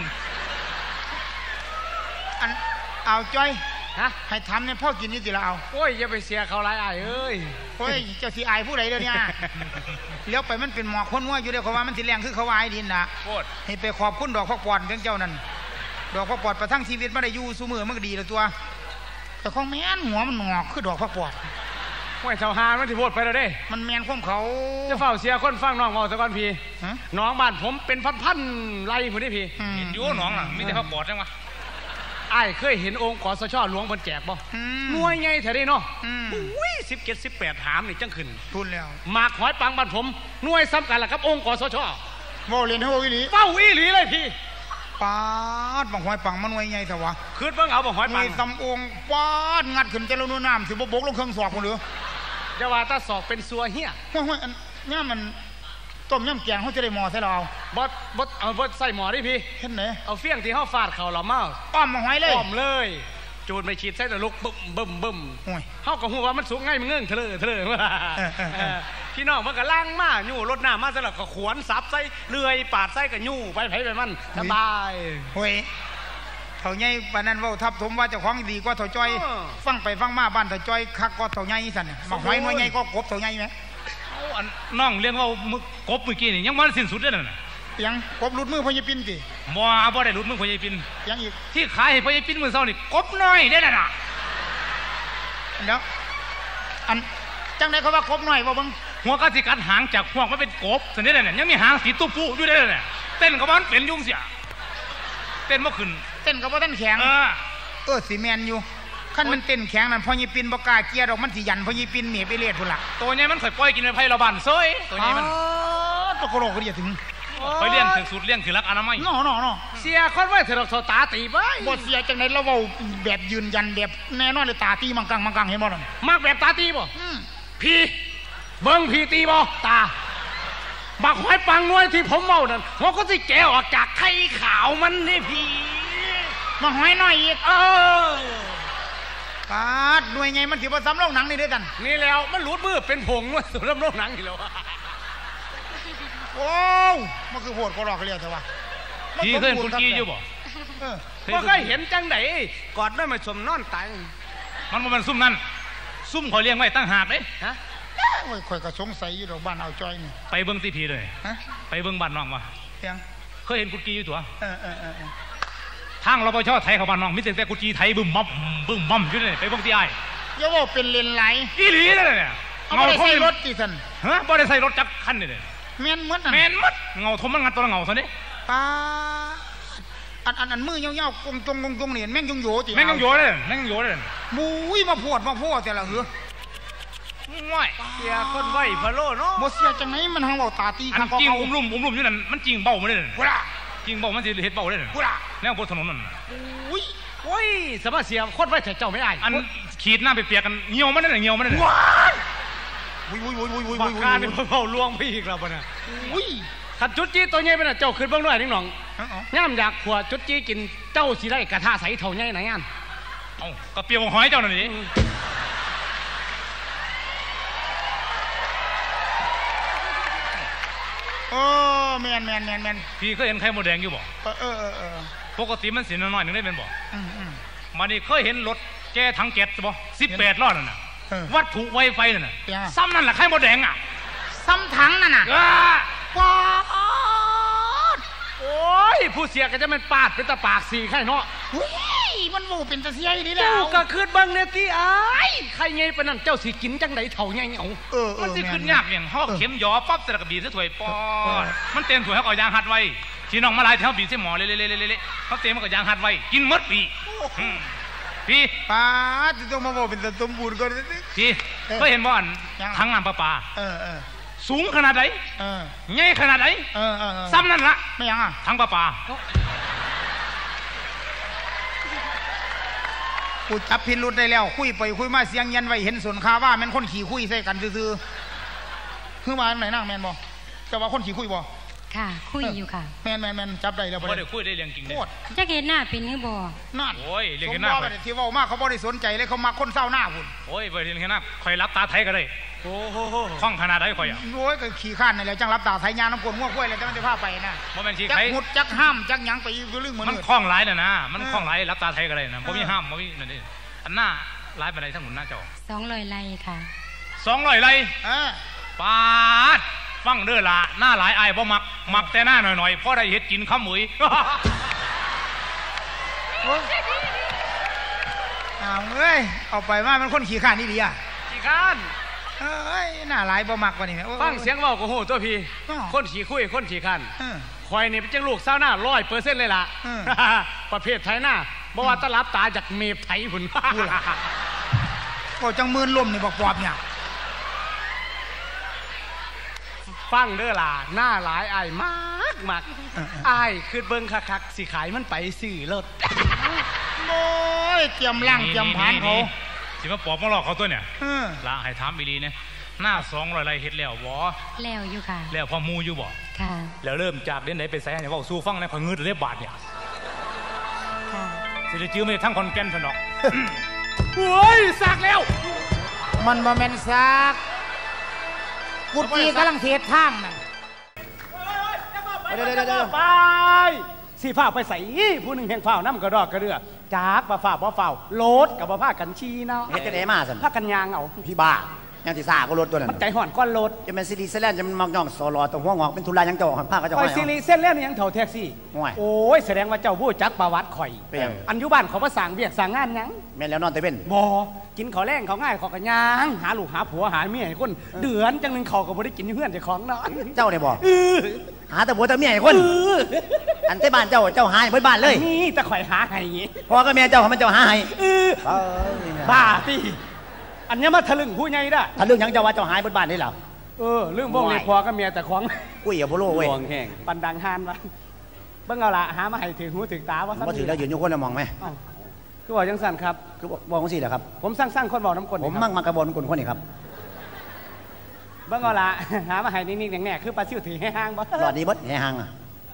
อันเอาจ้อยฮะให้ทำเนี่ยพ่อกินนี่สิละเอาโอ้ยอย่าไปเสียเขาไรไอ้เอ้ยโอ้ยเจ้าสีอายผู้ใดเดี๋ยวนี้เลี้ยวไปมันเป็นหมอกคนว่าอยู่เดี๋ยวเขาว่ามันสิแรงคือเขาวายดินนะให้ไปขอบคุณดอกพอกปอดเพียงเจ้านั่นดอกพอกปอดประทังชีวิตมาได้อยู่สู้มือมันก็ดีแล้วตัวแต่ของแม่นหัวมันงอกคือดอกพอกปอดห้วยเสาหามันที่พูดไปแล้วเด้มันแมนข้อมเขาจะเฝ้าเสียคนฟังน้องเอาตะกอนพี่น้องบ้านผมเป็นพันพันไรผมนี่พี่อยู่น้องน่ะมีแต่พอกปอดจังวะไอ้เคยเห็นองค์กสชหลวงบนแจกบ่หน่วยไงแถวนี้เนาะอุ้ยสิบเจ็ดสิบแปดหามนี่จังขึ้นทุนแล้วหมากหอยปังบ้านผมหน่วยซ้ำกันแหละครับองค์กสชโมเรียนให้โมวิลีเป้าวิลีเลยพี่ปาดบังหอยปังมันหน่วยไงแต่วะคืนเพิ่งเอาบังหอยปังซ้ำองค์ปาดงัดขึ้นจะลงน้ำสิบบกลงเครื่องสอบคนเหลือจะว่าตาสอบเป็นซัวเฮียห้วยอันนี้มันต้มยำแกงเขาจะได้หมอใส่เราบดบดเอาบดใส่หมอดิพี่เห็นไหมเอาเฟี้ยงที่เขาฟาดเข่าเราเมาอ้อมมาหอยเลยอ้อมเลยจูดไม่ฉีดใส่แต่ลูกบึ้มบึ้มบึ้มเขาก็หัวว่ามันสูงง่ายมันเงื่อนเถลอเถลอพี่น้องมันก็ล่างมาอยู่รถหน้ามาสลับก็ขวนซับใส่เลื่อยปาดใส่กับยู่ไปไผ่ไปมันสบายเฮ้ยเถ่าใหญ่ปานนั้นว่าทับถมว่าเจ้าของดีก็เถ่าจ้อยฟังไปฟังมาบ้านเถ่าจ้อยคักก็เถ่าใหญ่สั่นมาหอยหน่วยใหญ่ก็กบเถ่าใหญ่ไหมน้องเลี้ยงว่ามึกกบเมื่อกี้นี่ยังมันสิ้นสุดเลยน่ะยังกบหลุดมือพญปินติบ่บ่ได้หลุดมือพญปินยังอีกที่ขายให้พญปินมือเศร้านี่กบน้อยได้น่ะน่ะเดี๋ยวอันจังไหนเขาว่ากบน้อยบ่บังหัวกะสิกัดหางจากพวกมันเป็นกบสันนี่แหละเนี่ยยังมีหางสีตุ๊ปูอยู่ได้เนี่ยเต้นกับมันเป็นยุ่งเสียเต้นบ่ขึ้นเต้นกับว่าเต้นแข็งเออเออสีแมนอยู่ขั้นมันเต้นแข็งนั่นพอยีปินบกาเกียร์ดอกมันสิยันพอยีปินเมียไปเลียดพุ่นละตัวนี้มันข่อยปล่อยกินไปไผ่ระบานซอยตัวนี้มันตะกโรก็เดียถึงไปเลี้ยงถึงสุดเลี้ยงถึงรักอนามัยน่อน่อน่อเสียคนไว้ถือเราตาตีไปบทเสียจังไหนเราเอาแบบยืนยันแบบแน่นอนเลยตาตีมังกังมังกังเห็นบ่ล่ะมากแบบตาตีบ่พี่เบิ้งพี่ตีบ่ตาบักหอยปังน้อยที่ผมเมานั่นหัวก็สิแกออกจากไข่ขาวมันนี่พี่มาหอยน้อยอีกเออปาดหน่วยไงมันถือว่าซ้ำโรงหนังนี่ด้วยกันนี่แล้วมันหลุดมือเป็นผงด้วยส่วนซ้ำโรงหนังนี่แล้วโอ้มันคือโหดก็หลอกเรียกเถอะวะพี่เคยคุณกี้อยู่บ่ก็เคยเห็นจังไหนกอดด้วยมาชมนอนตังมันมันซุ่มนั่นซุ่มคอยเลี้ยงไว้ตั้งหากเลยฮะคอยกระสงสัยอยู่ดอกบ้านเอาจ้อยนี่ไปเบิ้งตีพีเลยไปเบิ้งบ้านน้องวะยังเคยเห็นคุณกี้อยู่ตัวเออเออเออทางเราไปชอบไทยเขาบ้านน้องมิตรแต่กุจีไทยบึ้มมั่มบึ้มมั่มอยู่เลยไปเบิ้งที่ไอ้อย่าว่าเป็นเลนไหลอีหลีเลยเนี่ยเงาใส่รถกี่สันฮะบ่ได้ใส่รถจักคันนี่เลยแมนมัดแมนมัดเงาทมมันงัดตัวเงาซะนี่ป้าอันอันอันมือยาวๆกงจงกงจงเนี่ยแม่งยงโยติแม่งยงโยเลยแม่งยงโยเลยมุ้ยมาพวดมาพวดแต่ละเหือง่ายเสียคนไหวพะโล่เนาะบ่เสียจังไหนมันหังเบาตาตีข้างจริงอุ้มลุ่มอุ้มลุ่มอยู่นั่นมันจริงเบาไม่ได้เลยจริงเบามันสิเห็ดเบาได้เลยแนวบนถนนนั่นอุ้ยโอ้ยสมาเสียคนไหวแต่เจ้าไม่ได้อันขีดหน้าไปเปียกกันเหี่ยวมันนั่นเหี่ยวมันนั่นว้ายวุ้ยวุ้ยวุ้ยวุ้ยวุ้ยปากกาเนี่ยเบาลวงพี่อีกแล้วปะเนี่ยอุ้ยขัดจุดจี้ตัวใหญ่เป็นเจ้าขึ้นเบื้องด้วยนิ่งหนองย่ำอยากขวดจุดจี้กินเจ้าสิได้กระทะใสเท่าใหญ่ไหนอันเอ้ากระเปียกหอยเจ้าหน่อยดิโอ้แมนแมนแมนแมนพี่เคยเห็นไข่มดแดงอยู่บ่เออเออเออปกติมันสีน้อยๆหนึ่งได้เป็นบ่มานี่เคยเห็นรถแกถังแก๊สบ่สิบแปดล้อนั่นน่ะวัตถุไวไฟนั่นน่ะซ้ำนั่นแหละไข่มดแดงอ่ะซ้ำถังนั่นน่ะว้าโอ้ยผู้เสียก็จะเป็นปาดเป็นตะปากสีไข่เนาะเฮ้ยมันโมเป็นตะเสียดีแล้วเจ้าก็คืนบังเนี่ยที่ไอ้ไข่ไงปะนั่นเจ้าสีกินจังไดเท่าไงเอาเออมันจะขึ้นยากอย่างห่อเข็มหยอปั๊บแต่กระบี่เสียถวยปอมันเต็มถวยเขาก็ยางหัดไว้ชีน้องมาลายแถวบีเสียหมอเละๆๆๆเขาเต็มมันก็ยางหัดไว้กินมดปีพี่ป้าจะต้องมาบอกเป็นสมบูรณ์ก่อนพี่ก็เห็นบ่อนทั้งน้ำประปาเออเออสูงขนาดไหนเออใหญ่ขนาดไหนเออเออซ้ำนั่นละไม่ยังอ่ะทั้งประปากูจับพิรุธได้แล้วคุยไปคุยมาเสียงเย็นไว้เห็นส่วนคาว่าแม่นคนขี่คุยใส่กันซื่อๆคือมาไหนนั่งแม่นบ่จะว่าคนขี่คุยบ่ค่ะคุยอยู่ค่ะแม่นแม่นแม่นจับได้แล้วบ่ได้คุยได้เรื่องจริงเด้จะเห็นหน้าเป็นหรือบ่นั่นโอ้ยเรื่องเห็นหน้าที่ว่ามากเขาบ่ได้สนใจเลยเขามาคนเศร้าหน้าพุ่นโอ้ยบ่ได้เรื่องเห็นหน้าคอยรับตาไทยก็ได้โอ้โหคล่องขนาดไหนคอยอ่ะโอ้ยก็ขี่ข้านนี่แหละจังรับตาไทยยาน้ำกลง่วงกล้วยอะไรแต่มันจะพาไปนะบ่แม่นขี่ไทยจักหุดจักห้ามจักหยังไปเรื่องมันคล่องหลายน่ะนะมันคล่องหลายรับตาไทยก็ได้นะบ่มีห้ามบ่มีนั่นนี่อันหน้าหลายปานใดทั้งหมดหน้าเจ้าสองร้อยไร่ค่ะสองร้อยไร่เออปาดฟังเด้อล่ะหน้าหลายอายบ่มักมักแต่หน้าหน่อยๆพอได้เฮ็ดกินข้าวหมุยเอาเอ้ยเอาไปว่ามันคนขี่ข้านนี่ดีอ่ะขี่ข้านเอ้ยหน้าหลายบ่มักกว่านี่ฟังเสียงเว้าก็โหตัวพี่คนขี่คุยคนขี่ข้านคอยนี่เป็นจังลูกสาวหน้าร้อยเปอร์เซ็นต์เลยล่ะประเภทไทยหน้าบ่ว่าตะลับตาจากเมฟไทยพุ่นก็จังมืนลมนี่บอกปอบเนี่ยฟังเด้อล่ะหน้าหลายอายมากมากอายคือเบิ่งคักๆสิขายมันไปซื้อรถโอ้ยเตรียมล่างเตรียมผานเขาสิมาปอบมาหลอกเขาตัวเนี่ยละให้ถามอีหลีเนี่ยหน้าสองร้อยไรเฮ็ดแล้วบ่แล้วอยู่ค่ะแล้วพอมูอยู่บ่ค่ะแล้วเริ่มจากเด่นไหนไปใส่ให้เว้าสู้ฟังในข่อยเงินเรียบบาทเนี่ยค่ะสิได้จื้อไม่ทั้งคอนแก่นซะเนาะโอ้ยซากแล้วมันบ่แม่นซากกุฏิกำลังเททางน่ะเดี๋ยวเดี๋ยวเดี๋ยวไปสีฝ้าไปใส่ผู้หนึ่งแห่งฝ้าน้ำกระดอกกระเดือจากปลาฝ้าปลาฝ้าโลดกับปลาฝ้ากันชีเนาะเฮ็ดจะได้มาสันผ้ากันยางเอาพี่บ้ายังที่ซ่าก็รถตัวนั้นมันใจห่อนก้อนรถจะเป็นซีรีส์เส้นแล่นจะมันมองย่องโซลอตัวหัวงอกเป็นทุลายังเจ้าผ้าก็จะห้อยซีรีส์เส้นแล่นยังเถ่าแท็กซี่โอ้ยแสดงว่าเจ้าผู้จักประวัติข่อยอันยุบ้านเขาภาษาเวียกสั่งงานยังแม่แล้วนอนเตเป็นบ่กินข้าวแรงเขาง่ายเขากันยางหาลูกหาผัวหาเมียให้คนเดือนจังหนึ่งเขาก็บ่ได้กินเพื่อนเจ้าของนอนเจ้าเนี่ยบ่หาแต่ผัวแต่เมียให้คนอันเต้บ้านเจ้าเจ้าหาให้เพื่อนบ้านเลยนี่แต่ข่อยหาให้พอก็เมียเจ้าเขามันเจ้าหาให้บ้าพี่อันนี้มาทะลึ่งผู้ใหญ่ได้ทะลึ่งยังเจ้าว่าเจ้าหายเพื่อนบ้านได้หรอเออเรื่องบ้องเลยพอก็เมียแต่ของกุ้ยอย่าโพโล่เว้ยแห้งปันดังฮานวะเบิ่งเอาละหามาให้ถึงหูถึงตาว่าบ่ถือแล้วยืนอยู่คนละมองไหมคือบอกจังสันครับคือบอกว่าสิเหรอครับผมสร้างสร้างคนบอกน้ำกลผมมั่งมากระบนคนคนนี้ครับเบิ่งเอาละหามาให้นิ่งๆแน่ๆคือปลาซิ่วถือให้ห่างบ่หลอดดีบดให้ห่างอ่ะ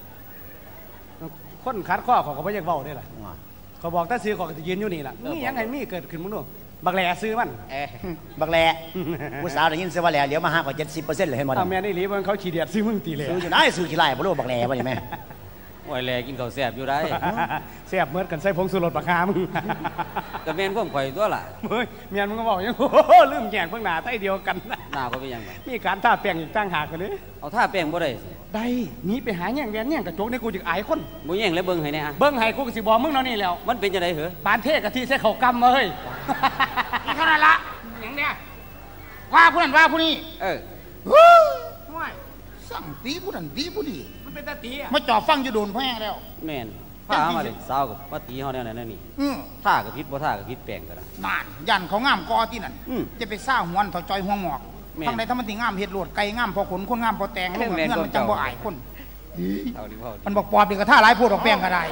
คนคัดข้อเขาก็ไม่อยากเบาได้หรอเขาบอกถ้าซื้อเขาจะยืนอยู่นี่แหละนี่ยังไงมีเกิดขึ้นมั้งหนูบักแหล่ซื้อมันเอ๊ะบักแหล่ผู้สาวได้ยินเสียว่าแหล่เดี๋ยวมาห้ากว่าเจ็ดสิบเปอร์เซ็นต์เลยเห็นหมดแม่นี่รีบมันเขาฉีดเดียดซื้อมึงตีเลยซื้ออยู่ได้ซื้อกี่ไรบ่รู้บักแหล่บ่ได้แม่โอ้ยแหล่กินข้าวแซ่บอยู่ได้แซ่บเมื่อกันใส่ผงสูรสปากกามึงก็แม่นพวกข่อยตัวล่ะเฮ้ยเมียนมึงก็บอกยังลืมแย่งเพิ่งหนาใต้เดียวกันหน้าก็เป็นยังไงมีการท่าแป้งอีกตั้งหากกันนี้เอาท่าแป้งบ่ได้ได้นี่ไปหาแย่งแย่งแย่งกระโจกในกูจะอายคนบ่แย่งแล้วเบิ่งให้เนี่ยเบิ่งให้กูสิบอกมึงเนาะนี่แล้วมันเป็นจะได้เหรอปานเทศกะทิใส่เขากำมาเฮ้ยนี่ขนาดละอย่างเนี้ยว่าผู้นั้นว่าผู้นี้เออไม่สั่งตีผู้นั้นตีผู้นี้มันเป็นตาตีอ่ะมาจ่อฟังอยู่โดนแพ้แล้วแม่นผ้ามาเลยสาวกับมาตีเขาเนี่ยนั่นนี่ท่ากับพิษบ่ท่ากับพิษแปลงกันนะนานยันเขาง่ามกอที่นั่นจะไปซ่าหวนถอจอยหัวงอกทางใดถ้ามันตีง่ามเห็ดโหลดไก่ง่ามพอขนคนง่ามพอแตงลูกเงื่อนมันจังบ่อายคนมันบอกปอบดีกับท่าร้ายพูดออกแป้งก็ได้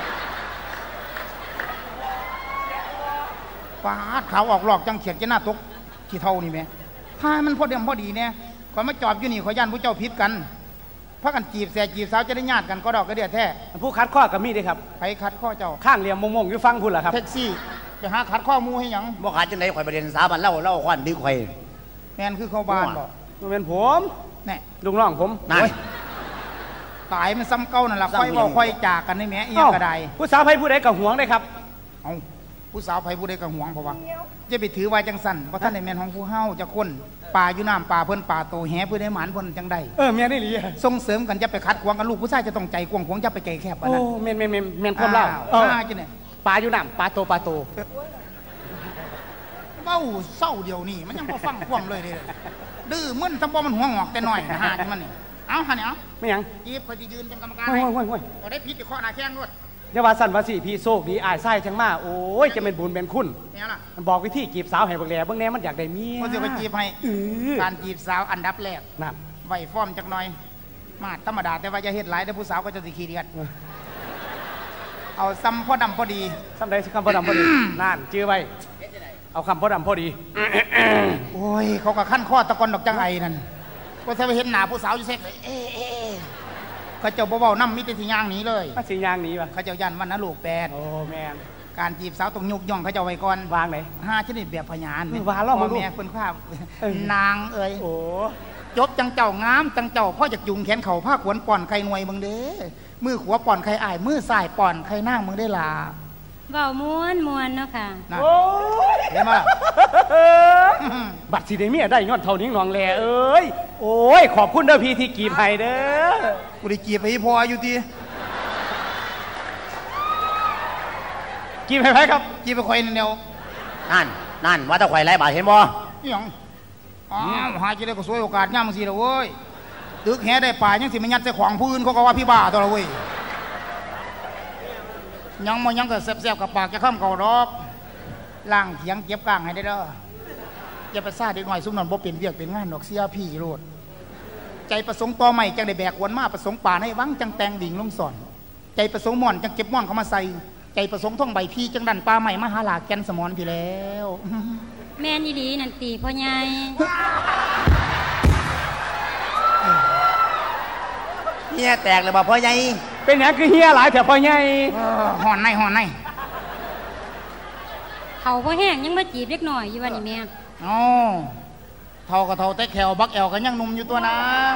ปาดเขาออกหลอกจังเขียดจะหน้าตกขี้เท่านี่ไหมถ้ามันพอเดิมพอดีเนี่ยขอมาจอบอยู่นี่ขอยันผู้เจ้าพิษกันพากันจีบแสจีบสาวจะได้ญาติกันก็ดอกก็เดียดแท้ผู้คัดข้อกับมีดครับไปคัดข้อเจ้าข้างเรียมมงๆอยู่ฟังพูดเหรอครับแท็กซี่ไปหาคัดข้อมูให้ยังบ่ขาดจังไหนข่อยประเด็นสาบันเล่าเล่าควันดื้อข่อยแมนคือเข้าบ้านบอกมันเป็นผมแน่ลุงน้องผมตายมันซ้ำเก้านั่นแหละค่อยบอกค่อยจากกันในแม่เอียกระไดผู้สาวไผ่ผู้ใดกับห่วงได้ครับเอาผู้สาวไผ่ผู้ใดกับห่วงเพราะว่าจะไปถือไว้จังสันเพราะท่านในแมนของผู้เฮาจะคนป่าอยู่น้ำป่าเพิ่นป่าโตแห่เพื่อได้หมานเพิ่นจังใดเออเมียนี่หรือส่งเสริมกันจะไปคัดขวางกันลูกผู้ชายจะต้องใจกว้างขวางจะไปไกลแคบโอ้เมียนเมียนเมียนความเล่าเออจังไหนป่าอยู่น้ำป่าโตป่าโตเบ้าเศร้าเดียวนี่มันยังพอฟังความเลยเลยดื้อมึนทำบ่มันหัวงอกแต่หน่อยนะฮะจังมันนี่เอาฮะเนี่ยเอาไม่ยังจีบพอจะยืนเป็นกรรมการให้ก็ได้พิษไปข้อหน้าแข้งด้วยอย่าว่าสั่นว่าสิพี่โชคดีอายไส้จังมาโอ้ยจะเป็นบุญเป็นคุณมันบอกวิธีจีบสาวให้บักแหล่เบิ่งแน่มันอยากได้เมียมันจะไปจีบให้การจีบสาวอันดับแรกนั่นไหวฟอร์มจักหน่อยมาธรรมดาแต่ว่าจะเฮ็ดหลายแต่ผู้สาวก็จะสิขี้เกียจเอาซ้ำพ่อดำพอดีซ้ำได้คำพ่อดำพอดีนั่นจื้อไว้เอาคำพ่อดำพอดีโอ้ยเขาก็ขั้นข้อตะกอนดอกจังไอนั่นก็ถ้าไปเห็นหน้าผู้สาวอยู่เซ็กเลยเอ๊ะเอ๊ะเขาเจ้าเบาๆน้ำมิตรสีย่างหนีเลยสีย่างหนีวะเขาเจ้ายันวันนะลูกแปดโอ้แม่การจีบสาวต้องยุกย่องเขาเจ้าไว้ก่อนวางไหนห้าชนิดแบบพยานวางล่อมาแม่เพิ่นข้าวนางเอ้ยโอ้จบจังเจ้างามจังเจ้าพ่อจากยุงแขนเข่าผ้าขวนป่อนไข่หน่วยมึงเด้มือขวาป่อนไข่อายมือซ้ายป่อนไข่นางมึงได้ล่ะเบาม้วนม้วนเนาะค่ะโอ้เห็นมั้ยบัตรสีเดเมียได้ยอดเท่านี้งองแลเอ้ยโอ้ยขอบคุณเด้อพี่ที่กีบให้เด้อกูได้กีบให้พออยู่ทีกีบให้ไหมครับกีบไปคอยเดียวนั่นนั่นว่าตะไคร้ไรบาทเห็นบ่นี่หยังอ๋อหาจะได้ก็สวยโอกาสย่ำสิละเว้ยตึกแห่ได้ป่ายังสิมันยัดใส่ของพื้นเขาก็ว่าพี่บ้าตัวละเว้ยยังมันยังก็แซ่บๆกับปากจะข้ามเก่าดอกล่างเถียงเก็บกลางให้ได้เด้ออย่าไปซ่าเด็กหน่อยซุ่มนอนบ่เป็นเวียกเป็นงานดอกเสียพี่โลดใจประสงค์ต่อใหม่จังได้แบกวนมาประสงค์ป่าให้วังจังแตงดิ่งลงสอนใจประสงค์ม่อนจังเก็บม่อนเข้ามาใส่ใจประสงค์ท่องใบพี่จังดันปลาใหม่มาหาหลากแกนสมอนพี่แล้วแม่นี่ดีนันตีพ่อใหญ่เฮียแตกเลยบ่พ่อใหญ่เป็นอย่างคือเฮียหลายแถวพ่อใหญ่ห่อนในห่อนในเขาพ่อแห้งยังมาจีบเล็กหน่อยอยู่วันนี้แม่อ๋อเท่ากับเท่าแต่แขวบักแอวกันยังนุ่มอยู่ตัวนาง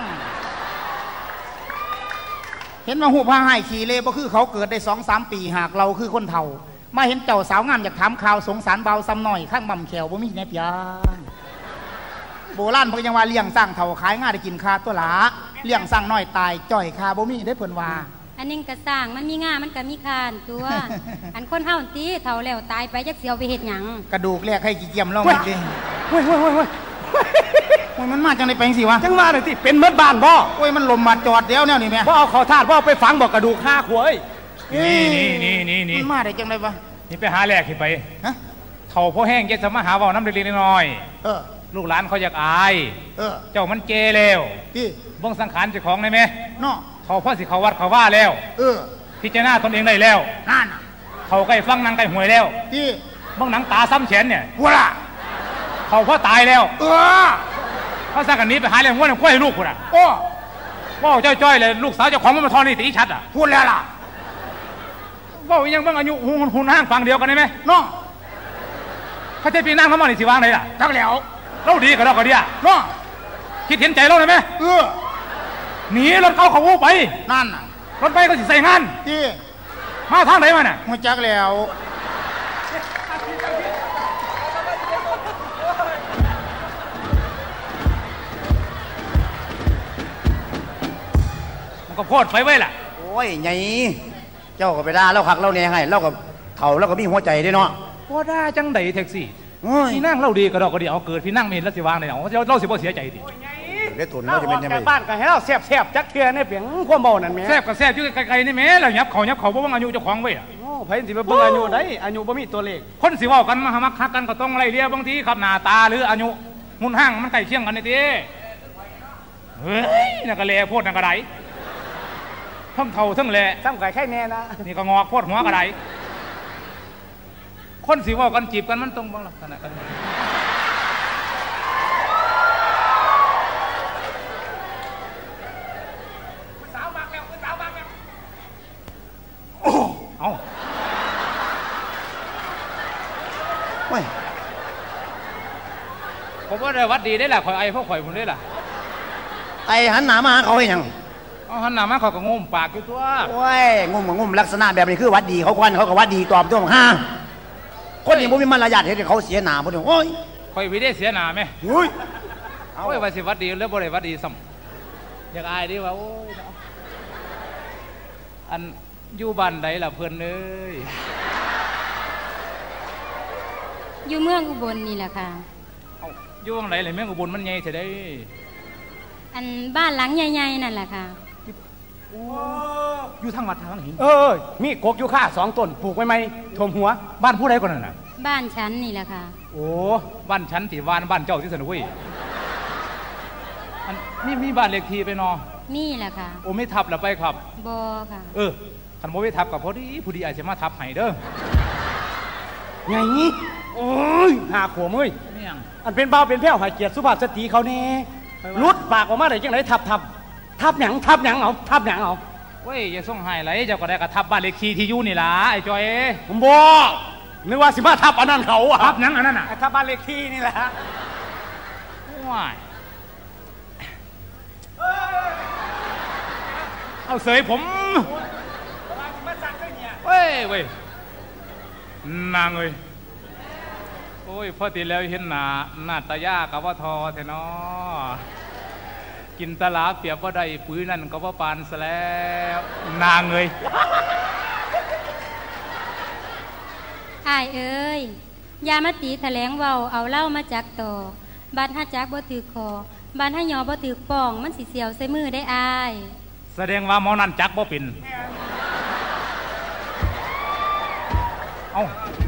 เห็นมาหูผ้าให้ขี่เล่บ่คือเขาเกิดได้สองสามปีหากเราคือคนเท่ามาเห็นเจ้าสาวงามอยากถามข่าวสงสารเบาซ้ำหน่อยข้างบ่มแขวบ่มีแนบยางโบราณเพิ่นยังว่าเลี้ยงสร้างเท่าขายง่ายได้กินคาตัวหลาเลี้ยงสร้างน้อยตายจ่อยคาบ่มีได้เพิ่นว่าอันนึงกระสร้างมันมีง่ามันก็มีคานตัวอันคนเฮาตีเท่าแล้วตายไปจักเสียวไปเฮ็ดหยังกระดูกแรกให้กี่เกี่ยมลองดิเฮ้ยเฮ้ยเฮ้ยเฮ้ยมันมาจังได้ไปสิวะจังมาเลยสิเป็นเมื่อบ้านบ่โอ้ยมันลมมาจอดเดี๋ยวเนี่ยนี่แม่บ่เอาเขาธาตุบ่เอาไปฝังบอกกระดูกห้าขวบนี่นี่นี่นี่มันมาได้จังได้ปะนี่ไปหาแรกขึ้นไปฮะเท่าพ่อแห้งแกจะมาหาว่าน้ำเล็กๆน้อยเออลูกหลานเขาอยากอายเออเจ้ามันเกแล้วพี่บ้องสังขารเจ้าของได้ไหมเนาะเขาพ่อสิเขาวัดเขาว่าแล้วเออพิจารณาตนเองได้แล้วนั่นเขาใกล้ฟังนางใกล้หวยแล้วพี่บ้องหนังตาซ้ำแขนเนี่ยหัวละเขาพ่อตายแล้วเออเขาสั่งกันนี้ไปหาเรื่องว่าเนี่ยกล้วยลูกคุณอ่ะโอ้ว่าจ้อยๆเลยลูกสาวเจ้าของมันมาทอนี่ตีชัดอ่ะพูดแล้วล่ะว่ายังบ้างอายุหุ่นห้างฟังเดียวกันได้ไหมน้องเขาจะปีนั่งน้ำมันนี่สิวางเลยล่ะทักแล้วเราดีกับเราก็ดีอ่ะน้องคิดเห็นใจเราเลยไหมเออหนีรถเขาเขาไปนั่นรถไปก็สิใส่งานที่มาทางไหนมาเนี่ยมาจักแล้วมันก็โคตรไปไว้ล่ะโอ้ยไงเจ้าก็ไปด่าเราขักเราเนี่ยให้เราก็เถ่าเราก็มีหัวใจด้วยเนาะว่าด่าจังไดแท็กซี่พี่นั่งเล่าดีก็ดอกก็ดีเอาเกิดพี่นั่งเห็นแล้วสิวางเลยเอาเราสิบ่เสียใจดิเดี๋ยวตุนเราจะเป็นยังไงบ้านก็ให้เราแซ่บๆจักเทื่อในเปียงความเบานั่นแม่แซ่บก็แซ่บอยู่ไกลๆนี่แม่แล้วยับเขายับเขาบ่ว่าอายุเจ้าของไว้อ่ะโอ้ไผสิไปเบิ่งอายุได้อายุบ่มีตัวเลขคนสิเว้ากันมามักคักกันก็ต้องไล่เลี่ยบางทีครับหน้าตาหรืออายุหุ่นห้างมันใกล้เคียงกันนี่ติเฮ้ยน่ะก็แลโพดน่ะก็ได้ทั้งเฒ่าทั้งแลซ้ำไก่ไข่แน่นะนี่ก็งอกโพดหัวก็ได้คนสิเว้ากันจีบกันมันต้องบ่ลักษณะกันเอาไม่ผมว่าได้วัดดีได้ล่ะข่อยไอ้พวกข่อยผมได้ล่ะไอ้หันหน้ามาเขาให้ยังเอาหันหน้ามาเขาก็งุ่มปากอยู่ตัวโอ้ยงุ่มงุ่มลักษณะแบบนี้คือวัดดีเขาควันเขาก็วัดดีตอบตัวของห้าคนนี้ผมมีมารยาทเห็นเขาเสียหน้าพอดีโอ้ยข่อยวิได้เสียหน้าไหมเฮ้ยเอาไว้สิวัดดีแล้วบ่ได้วัดดีซ้ำอยากอายดิว่าโอ้ยอันอยู่บ้านใดล่ะเพื่อนเลยอยู่เมืองอุบลนี่แหละค่ะเอาอยู่บ้านไหนเลยเมืองอุบลมันใหญ่เสียได้อันบ้านหลังใหญ่ๆนั่นแหละค่ะอยู่ทางวัดทางหินเออมีกกอยู่ข้าสองต้นปลูกไว้ไหมถ่วมหัวบ้านผู้ใดก่อนน่ะบ้านฉันนี่แหละค่ะโอ้บ้านฉันที่บ้านบ้านเจ้าที่สนุกเว้ยอันนี่มีบ้านเลขที่ไปนอนี่แหละค่ะโอ้ไม่ทับแล้วไปครับบอค่ะเออคันโมไม่ทับกับพอดีผู้ดีอาจจะมาทับให้เด้อไงงี้โอ้ยหาขวมเอ้ยอันเป็นเบาเป็นแพ้วหายเกียรติสุภาพสตรีเขาแน่ลุดปากออกมาได้ยังไงทับทับทับหยังทับหยังเอาทับหยังเอาเว้ยอย่าส่งให้ไรเจ้าก็ได้กระทับบ้านเลขที่ที่อยู่นี่ล่ะไอ้จอยผมบอกนึกว่าสิมาทับอันนั้นเขาอะทับหยังอันนั้นอะทับบ้านเลขที่นี่แหละว้ายเอาเสยผมเว้ยเว้ยนางเอ้ยโอ้ยพอตีแล้วเห็นหน้าหน้าตายากับว่าทอแท้นอกินตลาเปียบว่าได้ปุ๋ยนั่นก็ว่าปานซะแล้วนางเอ้ยอ้ายเอ้ยยามาตีแถลงเว้าเอาเล่ามาจากต่อบ้านห้าจักบ่ถือคอบ้านห้ายอบ่ถือป่องมันสิเสียวใส่มือได้อ้ายแสดงว่าหมอนั่นจักบ่เป็นเอา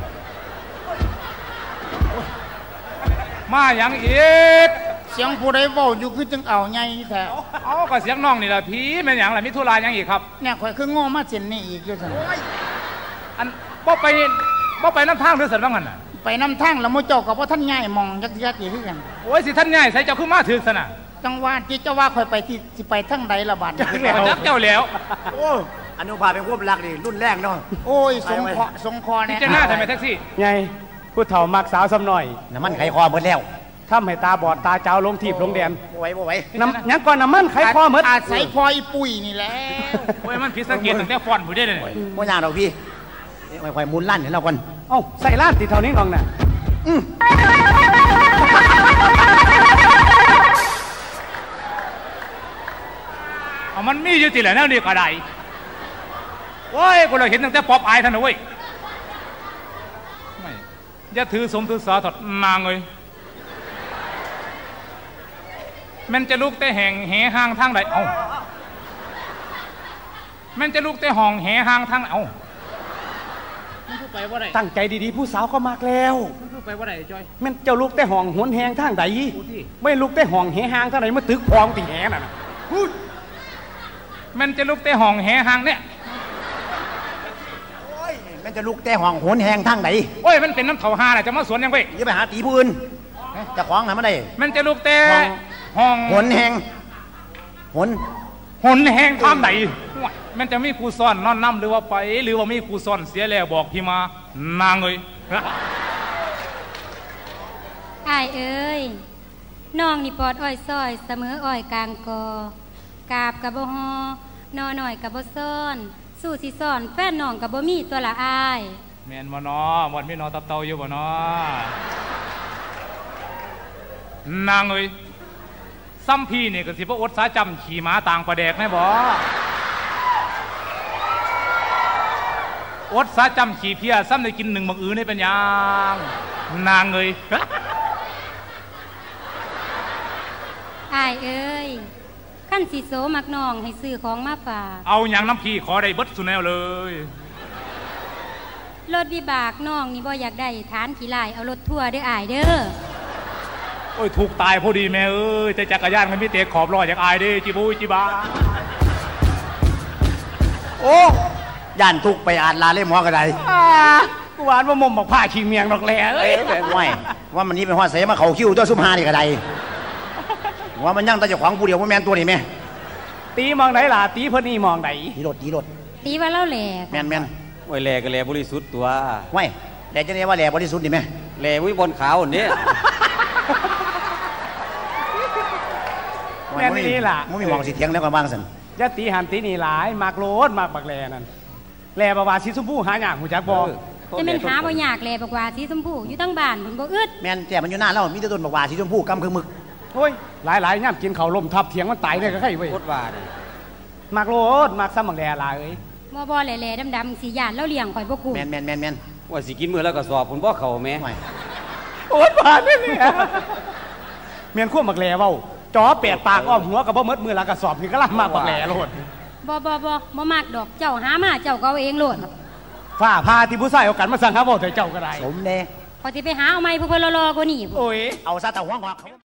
มาอย่างอีกเสียงผู้ใดเว้าอยู่คือจึงเอาไงแท้เอาก็เสียงน้องนี่แหละพี่แม่นหยังล่ะมีธุระหยังอีกครับเนี่ยข่อยคือโง่มาเส้นนี้อีกอยู่ซั่นอันบ่ไปบ่ไปน้ำทางหรือสันว่างั้นน่ะไปน้ำทางแล้วมื้อเจ้าก็บ่ทันย้ายมองจักจักอีกคือกันโอ้ยสิท่านย้ายใส่เจ้าคือมาถึกซั่นน่ะจังว่าที่เจ้าว่าข่อยไปที่สิไปทางใดละบาดจักเจ้าแล้วโอ้อนุภาพเป็นควบรักดิรุ่นแรกเนาะโอ้ยสงเคราะห์สงคอเนี่ยจะหน้าทำไมแท็กซี่ไงผู้เฒ่ามักสาวซ้ำหน่อยน้ำมันไขคอหมดแล้วทำให้ตาบอดตาเจ้าลงทีบลงแดนบ่ไหวบ่ไหวน้ำยังก่อนน้ำมันไขคอหมดอาศัยพออีปุ้ยนี่แหละโอ้ยมันพิษสังเกตตั้งแต่ฟอนผู้ได้เลยบ่ยากดอกพี่ไว้ไว้มุนลั่นเห็นเราก่อนเอ้าใส่ล้านติดเท่านี้น้องน่ะอืมเอามันมีอยู่ที่ไหนแล้วนี่ก็ได้โอ้ยกูเราเห็นตั้งแต่ป๊อปอายท่านนะเว้ยไม่อย่าถือสมถือสาถอดนางเลยมันจะลุกแต่แห่งแห่ห้างทางใดเอ้ามันจะลุกแต่ห้องแห่ห้างทางเอ้ามันพูดไปว่าไรตั้งใจดีๆผู้สาวก็มากแล้วมันพูดไปว่าไรจอยมันเจ้าลุกแต่ห้องหวนแหงทางใดไม่ลุกแต่ห้องแห่ห้างทางใดมาตึกพองตีแห่น่ะพูดมันจะลุกแต่ห้องแห่ห้างเนี่ยโอ้ยมันจะลุกแต่ห้องหวนแหงทางไหนโอ้ยมันเป็นน้ำเถาหาแหละจะมาสวนยังไงอย่าไปหาตีพื้นจะคล้องไหนมาได้มันจะลุกแต่ห้องหนแหงหนหนแหงทางไหนมันจะมีครูซ่อนนอนน้ำหรือว่าไปหรือว่ามีครูซ่อนเสียแล้วบอกพี่มานางเลยอ้ายเอ้ยน้องนี่ปอดอ้อยซอยเสมออ้อยกลางกอกาบกับบ่ฮอนอหน่อยกับบ่ซ่อนสู้สิซ่อนแฟนน้องกับบ่มีตัวละอ้ายแม่นบ่นอหมดมีนอตับเตาอยู่บ่นอนางเอ้ยซ้ำพี่นี่ก็สิบ่อดสาจำขี่ม้าต่างประแดกแม่บ่อดสาจำขี่เพียซ้ำได้กินหนึ่งบังอือนี่เป็นยังนางเอ้ยอ้ายเอ้ยขั้นสีโซมักน้องให้ซื้อของมาฝากเอาอย่างน้ำพี่ขอได้เบิดสุแนวเลยรถวิบากน้องนี่บ่อยากได้ฐานขี่ลายเอารถทั่วเด้ออ้ายเด้อโอ้ยถูกตายพอดีแม่เอ้ยแต่จักรยานมันไม่เตะขอบล้อจากอายเด้จิบุยจิบาโอ้ย่านทุกไปอ่านลาเล่มหัวกระไดกูหวานว่ามุมบอกผ้าชิงเมียงดอกแหล่เอ้ยไม่ว่ามันนี้เป็นหัวเสมาเขาคิ้วเจ้าซุ่มฮานี่กระไดว่ามันยั่งแต่จะขวางผู้เดียวว่าแมนตัวนี่แม่ตีมองไหนล่ะตีเพื่อนนี่มองไหนตีรถตีรถตีว่าเล่าแหล่แมนแมนโอ้ยแหล่ก็แหล่บริสุทธิ์ตัวไว้แหล่จะเรียกว่าแหล่บริสุทธิ์นี่ไหมแหล่วิบลขาวนี่แม่นี่ล่ะมึงมีมองสิเทียงแล้วก็บ้างสันยะตีหันตีนี่หลายมากโลดมากบักแหล่นั่นแหล่บาวาสีชมพูหาหยางหูจักบอจะเป็นหาบ่อยากแหล่บักวาสีชมพูอยู่ตั้งบ้านผมบ่อึดแม่นแต่มันอยู่หน้าเรามีแต่ต้นบักวาสีชมพูกำคือมึกโอ้ยหลายๆย่ำกินเขาลมทับเถียงมันตายเลยก็ใครเว้ยโคตรว่าเลยมากโลดมากซ้ำบักแหล่ลายเอ้ยบ่บ่แหล่ๆดำๆสีหยาดแล้วเลี้ยงข่อยบ่กูแม่นแม่นแม่นแม่นว่าสิกินมือแล้วก็สอบผมบ่เข่าแม่โอ๊ยบาดนี่เนี่ยเมียนขั้วบักแหล่เว้าจอแปดปากอ้อมหัวกับบ่มดมือละกระสอบนี่ก็ล่ำมากบักแหล่โลดบ่บ่บ่บ่มากดอกเจ้าหามาเจ้าก็เอาเองโลดฝ้าพาที่ผู้ชายเอากันมาสั่งหาบ่แต่เจ้าก็ได้สมเด้พอสิไปหาเอาไม้ผู้เพิ่นรอๆกว่านี้โอ้ยเอาซะแต่หัวงอกเขา